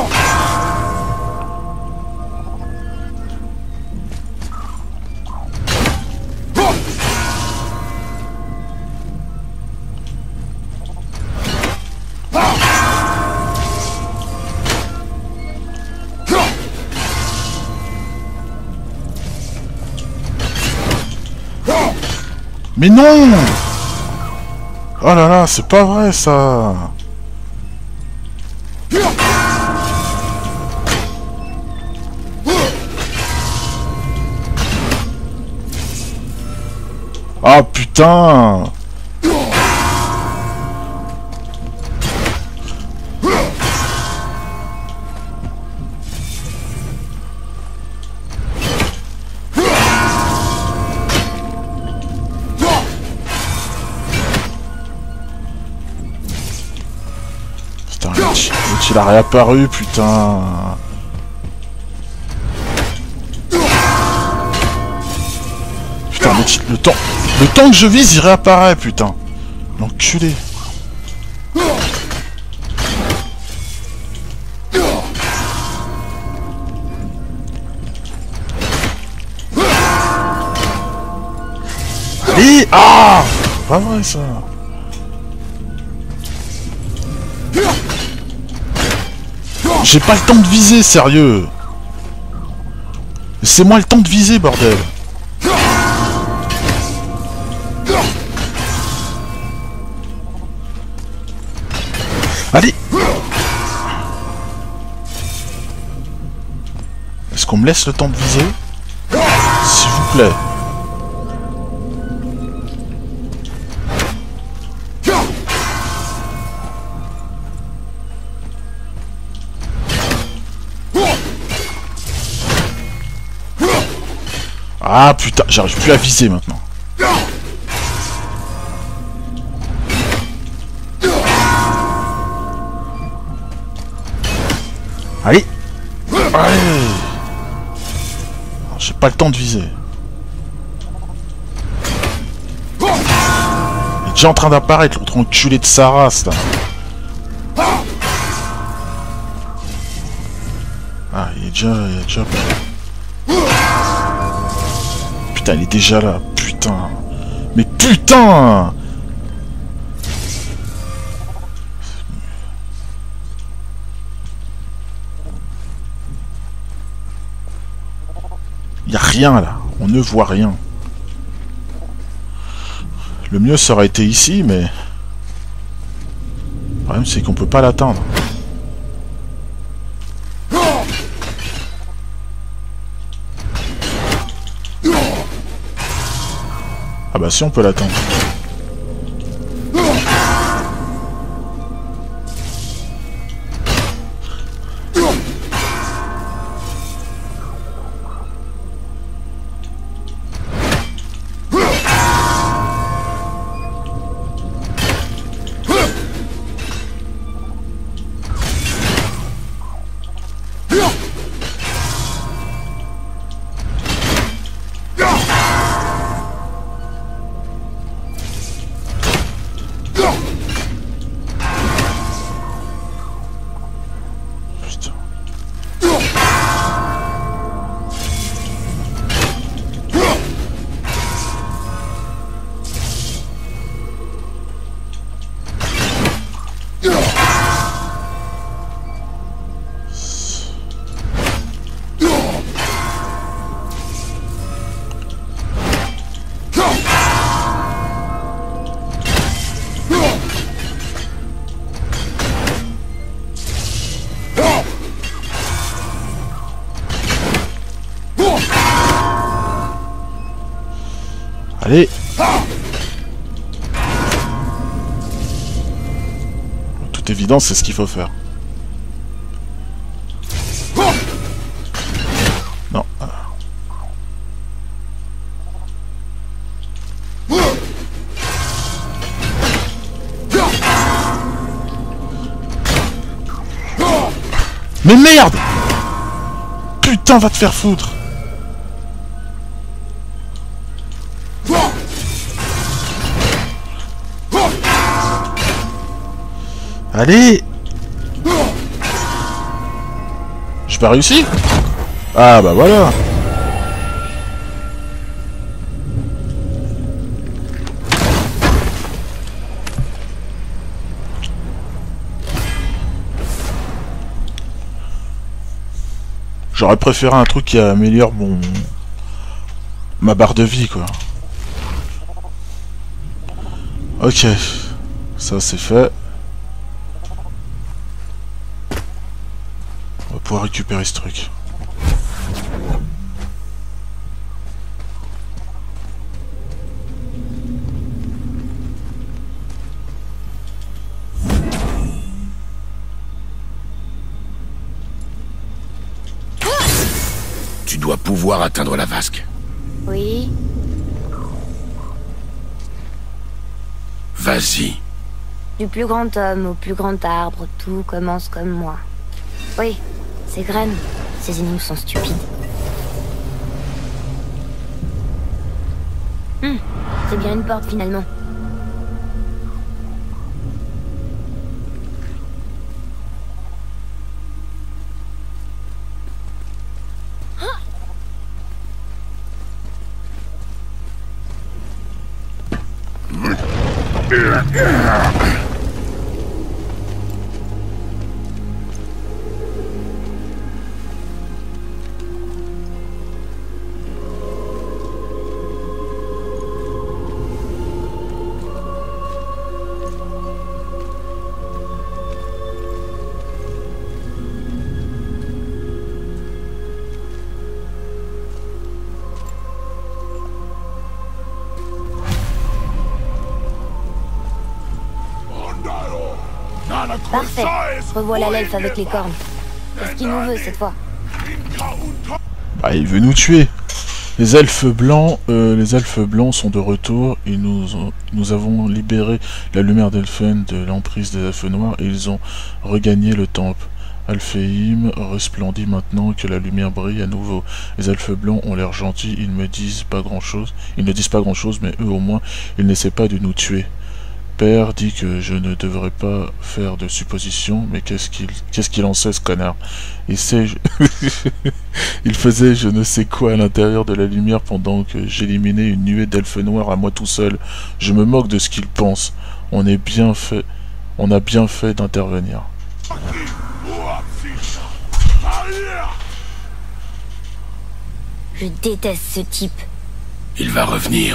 Mais non! Oh là là, c'est pas vrai ça! Ah putain! Putain, l'autre il a réapparu, putain! Putain, mais le temps, le temps que je vise, il réapparaît, putain. L'enculé. Allez, ah, pas vrai ça. J'ai pas le temps de viser, sérieux. Laissez-moi le temps de viser, bordel. Allez! Est-ce qu'on me laisse le temps de viser? S'il vous plaît. Ah putain, j'arrive plus à viser maintenant. Allez! Allez! J'ai pas le temps de viser. Il est déjà en train d'apparaître, l'autre enculé de sa race, là. Ah, il est déjà... Il est déjà... Putain, il est déjà là, putain. Mais putain! Y'a rien là, on ne voit rien. Le mieux ça aurait été ici, mais... Le problème c'est qu'on peut pas l'atteindre. Ah bah si on peut l'atteindre. Allez! De toute évidence, c'est ce qu'il faut faire. Non. Mais merde! Putain, va te faire foutre! Allez! pas réussi? Ah bah voilà. J'aurais préféré un truc qui améliore mon... ma barre de vie, quoi. Ok. Ça, c'est fait. On va pouvoir récupérer ce truc. Tu dois pouvoir atteindre la vasque. Oui. Vas-y. Du plus grand homme au plus grand arbre, tout commence comme moi. Oui, ces graines, ces énigmes sont stupides. Hum, c'est bien une porte finalement. Parfait. Revoilà l'elfe avec les cornes. Qu'est-ce qu'il nous veut cette fois? Bah, il veut nous tuer. Les elfes blancs, euh, les elfes blancs sont de retour. Ils nous, ont, nous avons libéré la lumière d'Elfen de l'emprise des elfes noirs et ils ont regagné le temple. Alfheim resplendit maintenant que la lumière brille à nouveau. Les elfes blancs ont l'air gentils, ils me disent pas grand chose. Ils ne disent pas grand chose, mais eux au moins, ils n'essaient pas de nous tuer. Père dit que je ne devrais pas faire de suppositions, mais qu'est-ce qu'il qu'est-ce qu'il en sait, ce connard? Il sait... Je... Il faisait je ne sais quoi à l'intérieur de la lumière pendant que j'éliminais une nuée d'elfes noirs à moi tout seul. Je me moque de ce qu'il pense. On est bien fait... On a bien fait d'intervenir. Je déteste ce type. Il va revenir.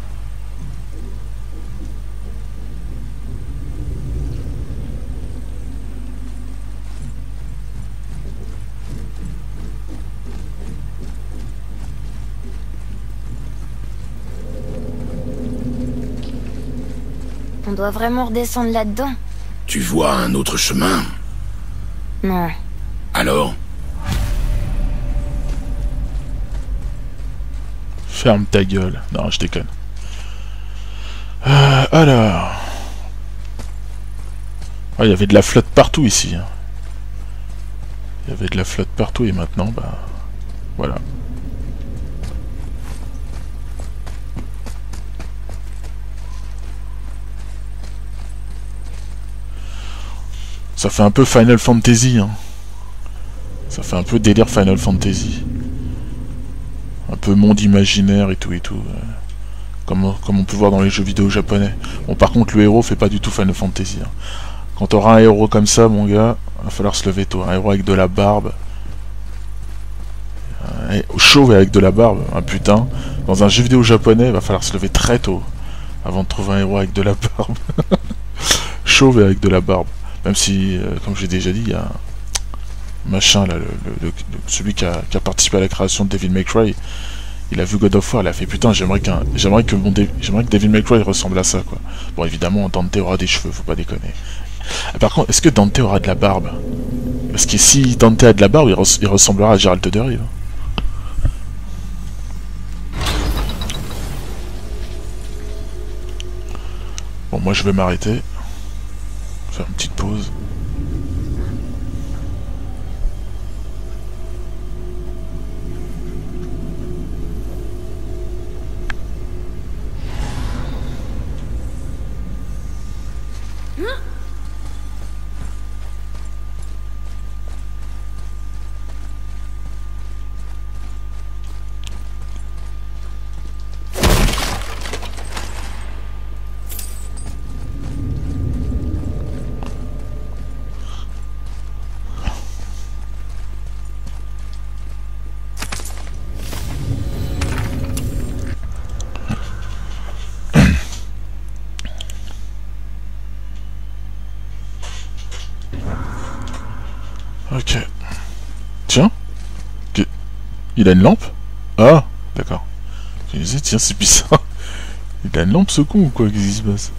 On doit vraiment redescendre là-dedans? Tu vois un autre chemin? Non. Alors? Ferme ta gueule. Non, je déconne. Euh, alors... Ah, il y avait de la flotte partout ici. Hein. Il y avait de la flotte partout et maintenant, bah... Voilà. Ça fait un peu Final Fantasy, hein. Ça fait un peu délire Final Fantasy. Un peu monde imaginaire et tout et tout. Euh, comme, comme on peut voir dans les jeux vidéo japonais. Bon, par contre, le héros fait pas du tout Final Fantasy. Hein. Quand t'auras un héros comme ça, mon gars, va falloir se lever tôt. Un héros avec de la barbe. Euh, chauve et avec de la barbe, un putain. Dans un jeu vidéo japonais, va falloir se lever très tôt. Avant de trouver un héros avec de la barbe. Chauve et avec de la barbe. Même si, euh, comme j'ai déjà dit, il y a un machin là, le, le, le, celui qui a, qui a participé à la création de Devil May Cry, il a vu God of War, il a fait putain, j'aimerais qu'un, j'aimerais que mon, j'aimerais que Devil May Cry ressemble à ça, quoi. Bon, évidemment, Dante aura des cheveux, faut pas déconner. Et par contre, est-ce que Dante aura de la barbe? Parce que si Dante a de la barbe, il, res, il ressemblera à Geralt de Rivia. Bon, moi je vais m'arrêter. Faire une petite pause. Ok. Tiens. Il a une lampe? Ah, d'accord. Je me disais, tiens, c'est bizarre. Il a une lampe ce con ou quoi? Qu'est-ce qui se passe?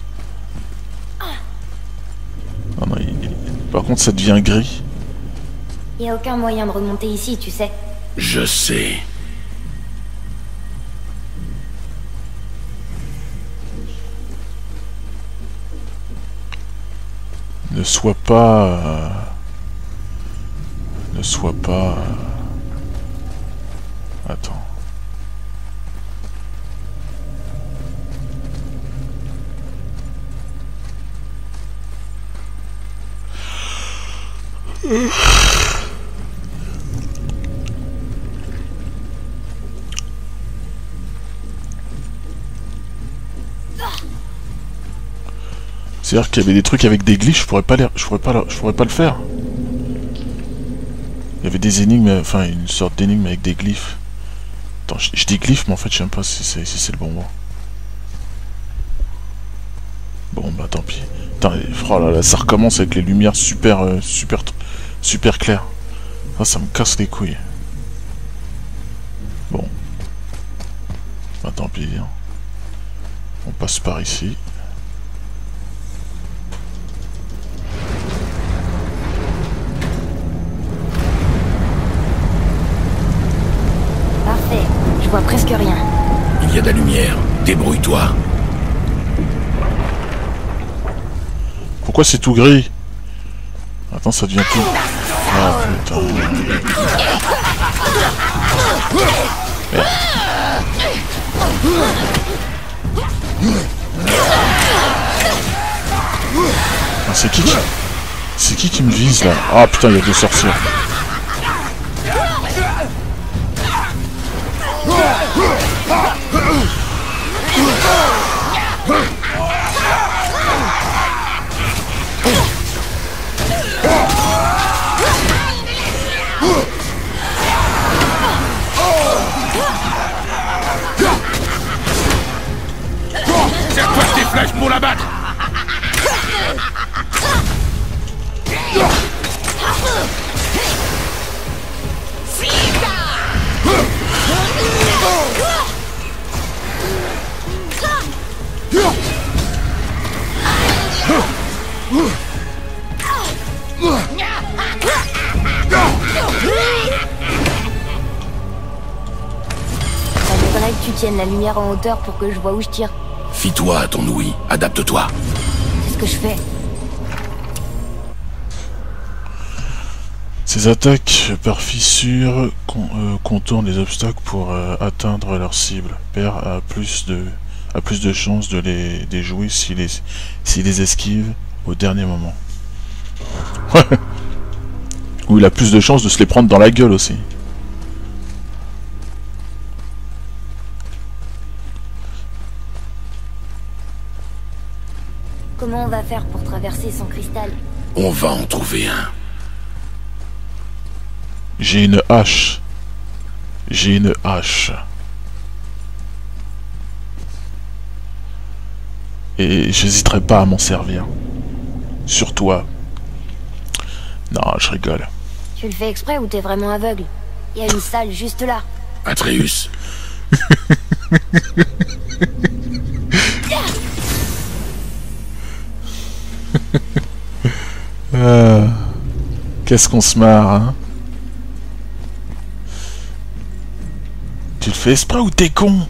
Ah non, il... Par contre, ça devient gris. Y a aucun moyen de remonter ici, tu sais. Je sais. Ne sois pas... Euh... Ne sois pas... Euh... Attends. C'est-à-dire qu'il y avait des trucs avec des glyphes, je pourrais pas les... je pourrais pas, je pourrais pas le faire. Il y avait des énigmes, enfin une sorte d'énigme avec des glyphes. Attends, je, je dis glyphes, mais en fait je sais même pas si c'est si c'est le bon mot. Bon bah tant pis. Putain, oh là là, ça recommence avec les lumières super euh, super super claires. Ah, ça me casse les couilles. Bon. Bah tant pis. Hein. On passe par ici. Parfait, je vois presque rien. Il y a de la lumière. Débrouille-toi. Pourquoi c'est tout gris? Attends, ça devient tout... Ah putain... Merde. Ah, c'est qui qui... C'est qui qui me vise là? Ah putain, il y a deux sorcières. Serre-toi tes flèches pour la battre. Ça m'aiderait que tu tiennes la lumière en hauteur pour que je vois où je tire. Fie-toi à ton ouïe. Adapte-toi. C'est ce que je fais. Ces attaques par fissure con, euh, contournent les obstacles pour euh, atteindre leur cible. Perd a plus de a plus de chances de les déjouer s'il les s'il les esquive au dernier moment. Ou il a plus de chances de se les prendre dans la gueule aussi. Comment on va faire pour traverser sans cristal? On va en trouver un. J'ai une hache. J'ai une hache. Et j'hésiterai pas à m'en servir. Sur toi. Non, je rigole. Tu le fais exprès ou t'es vraiment aveugle? Il y a une salle juste là. Atreus. euh, Qu'est-ce qu'on se marre, hein? Tu le fais exprès ou t'es con?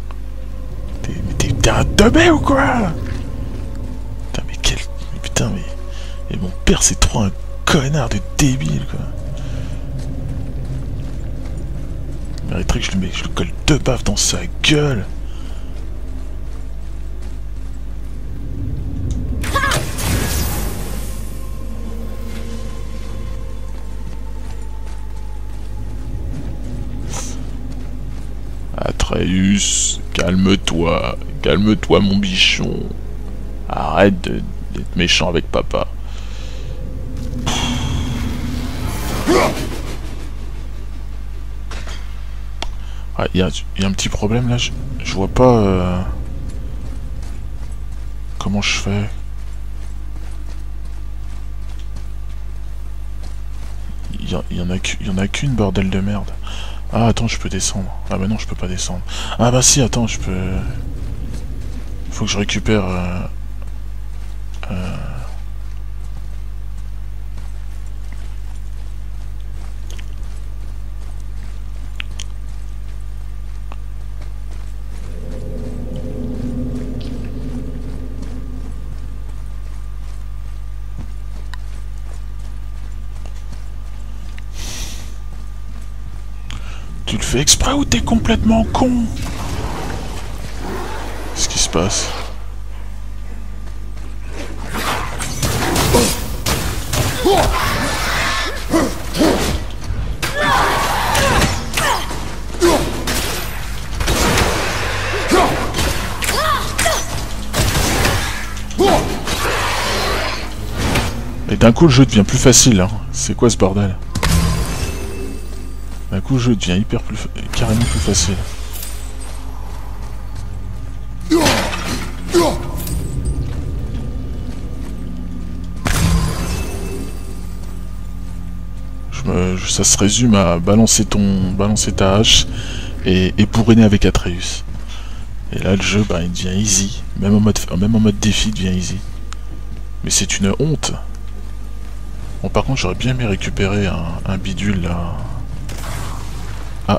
T'es un teubé ou quoi? Putain, mais quel... Mais putain, mais... Et mon père, c'est trop un connard de débile, quoi. Il mériterait que je lui, mets... je lui colle deux baffes dans sa gueule. Atreus, calme-toi, calme-toi mon bichon. Arrête d'être méchant avec papa. Ah, il y, y a un petit problème là, je, je vois pas euh, comment je fais. y, y en a qu'une, y en a qu'une, bordel de merde. Ah, attends, je peux descendre. Ah bah non, je peux pas descendre. Ah bah si, attends, je peux... Faut que je récupère... Euh... Euh... Tu le fais exprès ou t'es complètement con? Qu'est-ce qui se passe? Et d'un coup le jeu devient plus facile, hein. C'est quoi ce bordel? D'un coup, le jeu devient hyper plus... carrément plus facile. Je me... Ça se résume à balancer ton... balancer ta hache et, et bourriner avec Atreus. Et là, le jeu, bah, il devient easy. Même en mode, même en mode défi, il devient easy. Mais c'est une honte. Bon, par contre, j'aurais bien aimé récupérer un, un bidule, là... Ah.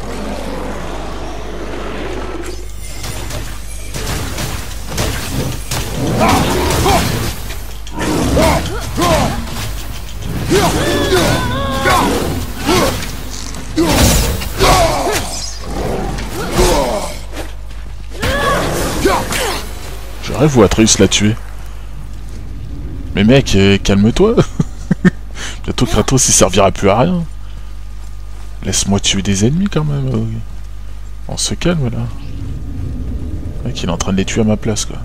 Je rêve où Atreus l'a tué. Mais mec, euh, calme-toi. Bientôt Kratos il servira plus à rien. Laisse-moi tuer des ennemis quand même. Euh. On se calme là. Le mec il est en train de les tuer à ma place quoi.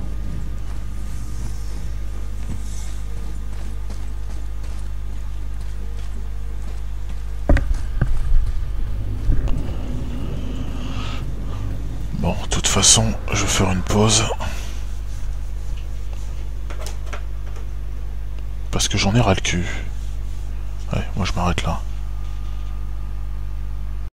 Bon, de toute façon, je vais faire une pause. Parce que j'en ai ras le cul. Ouais, moi je m'arrête là.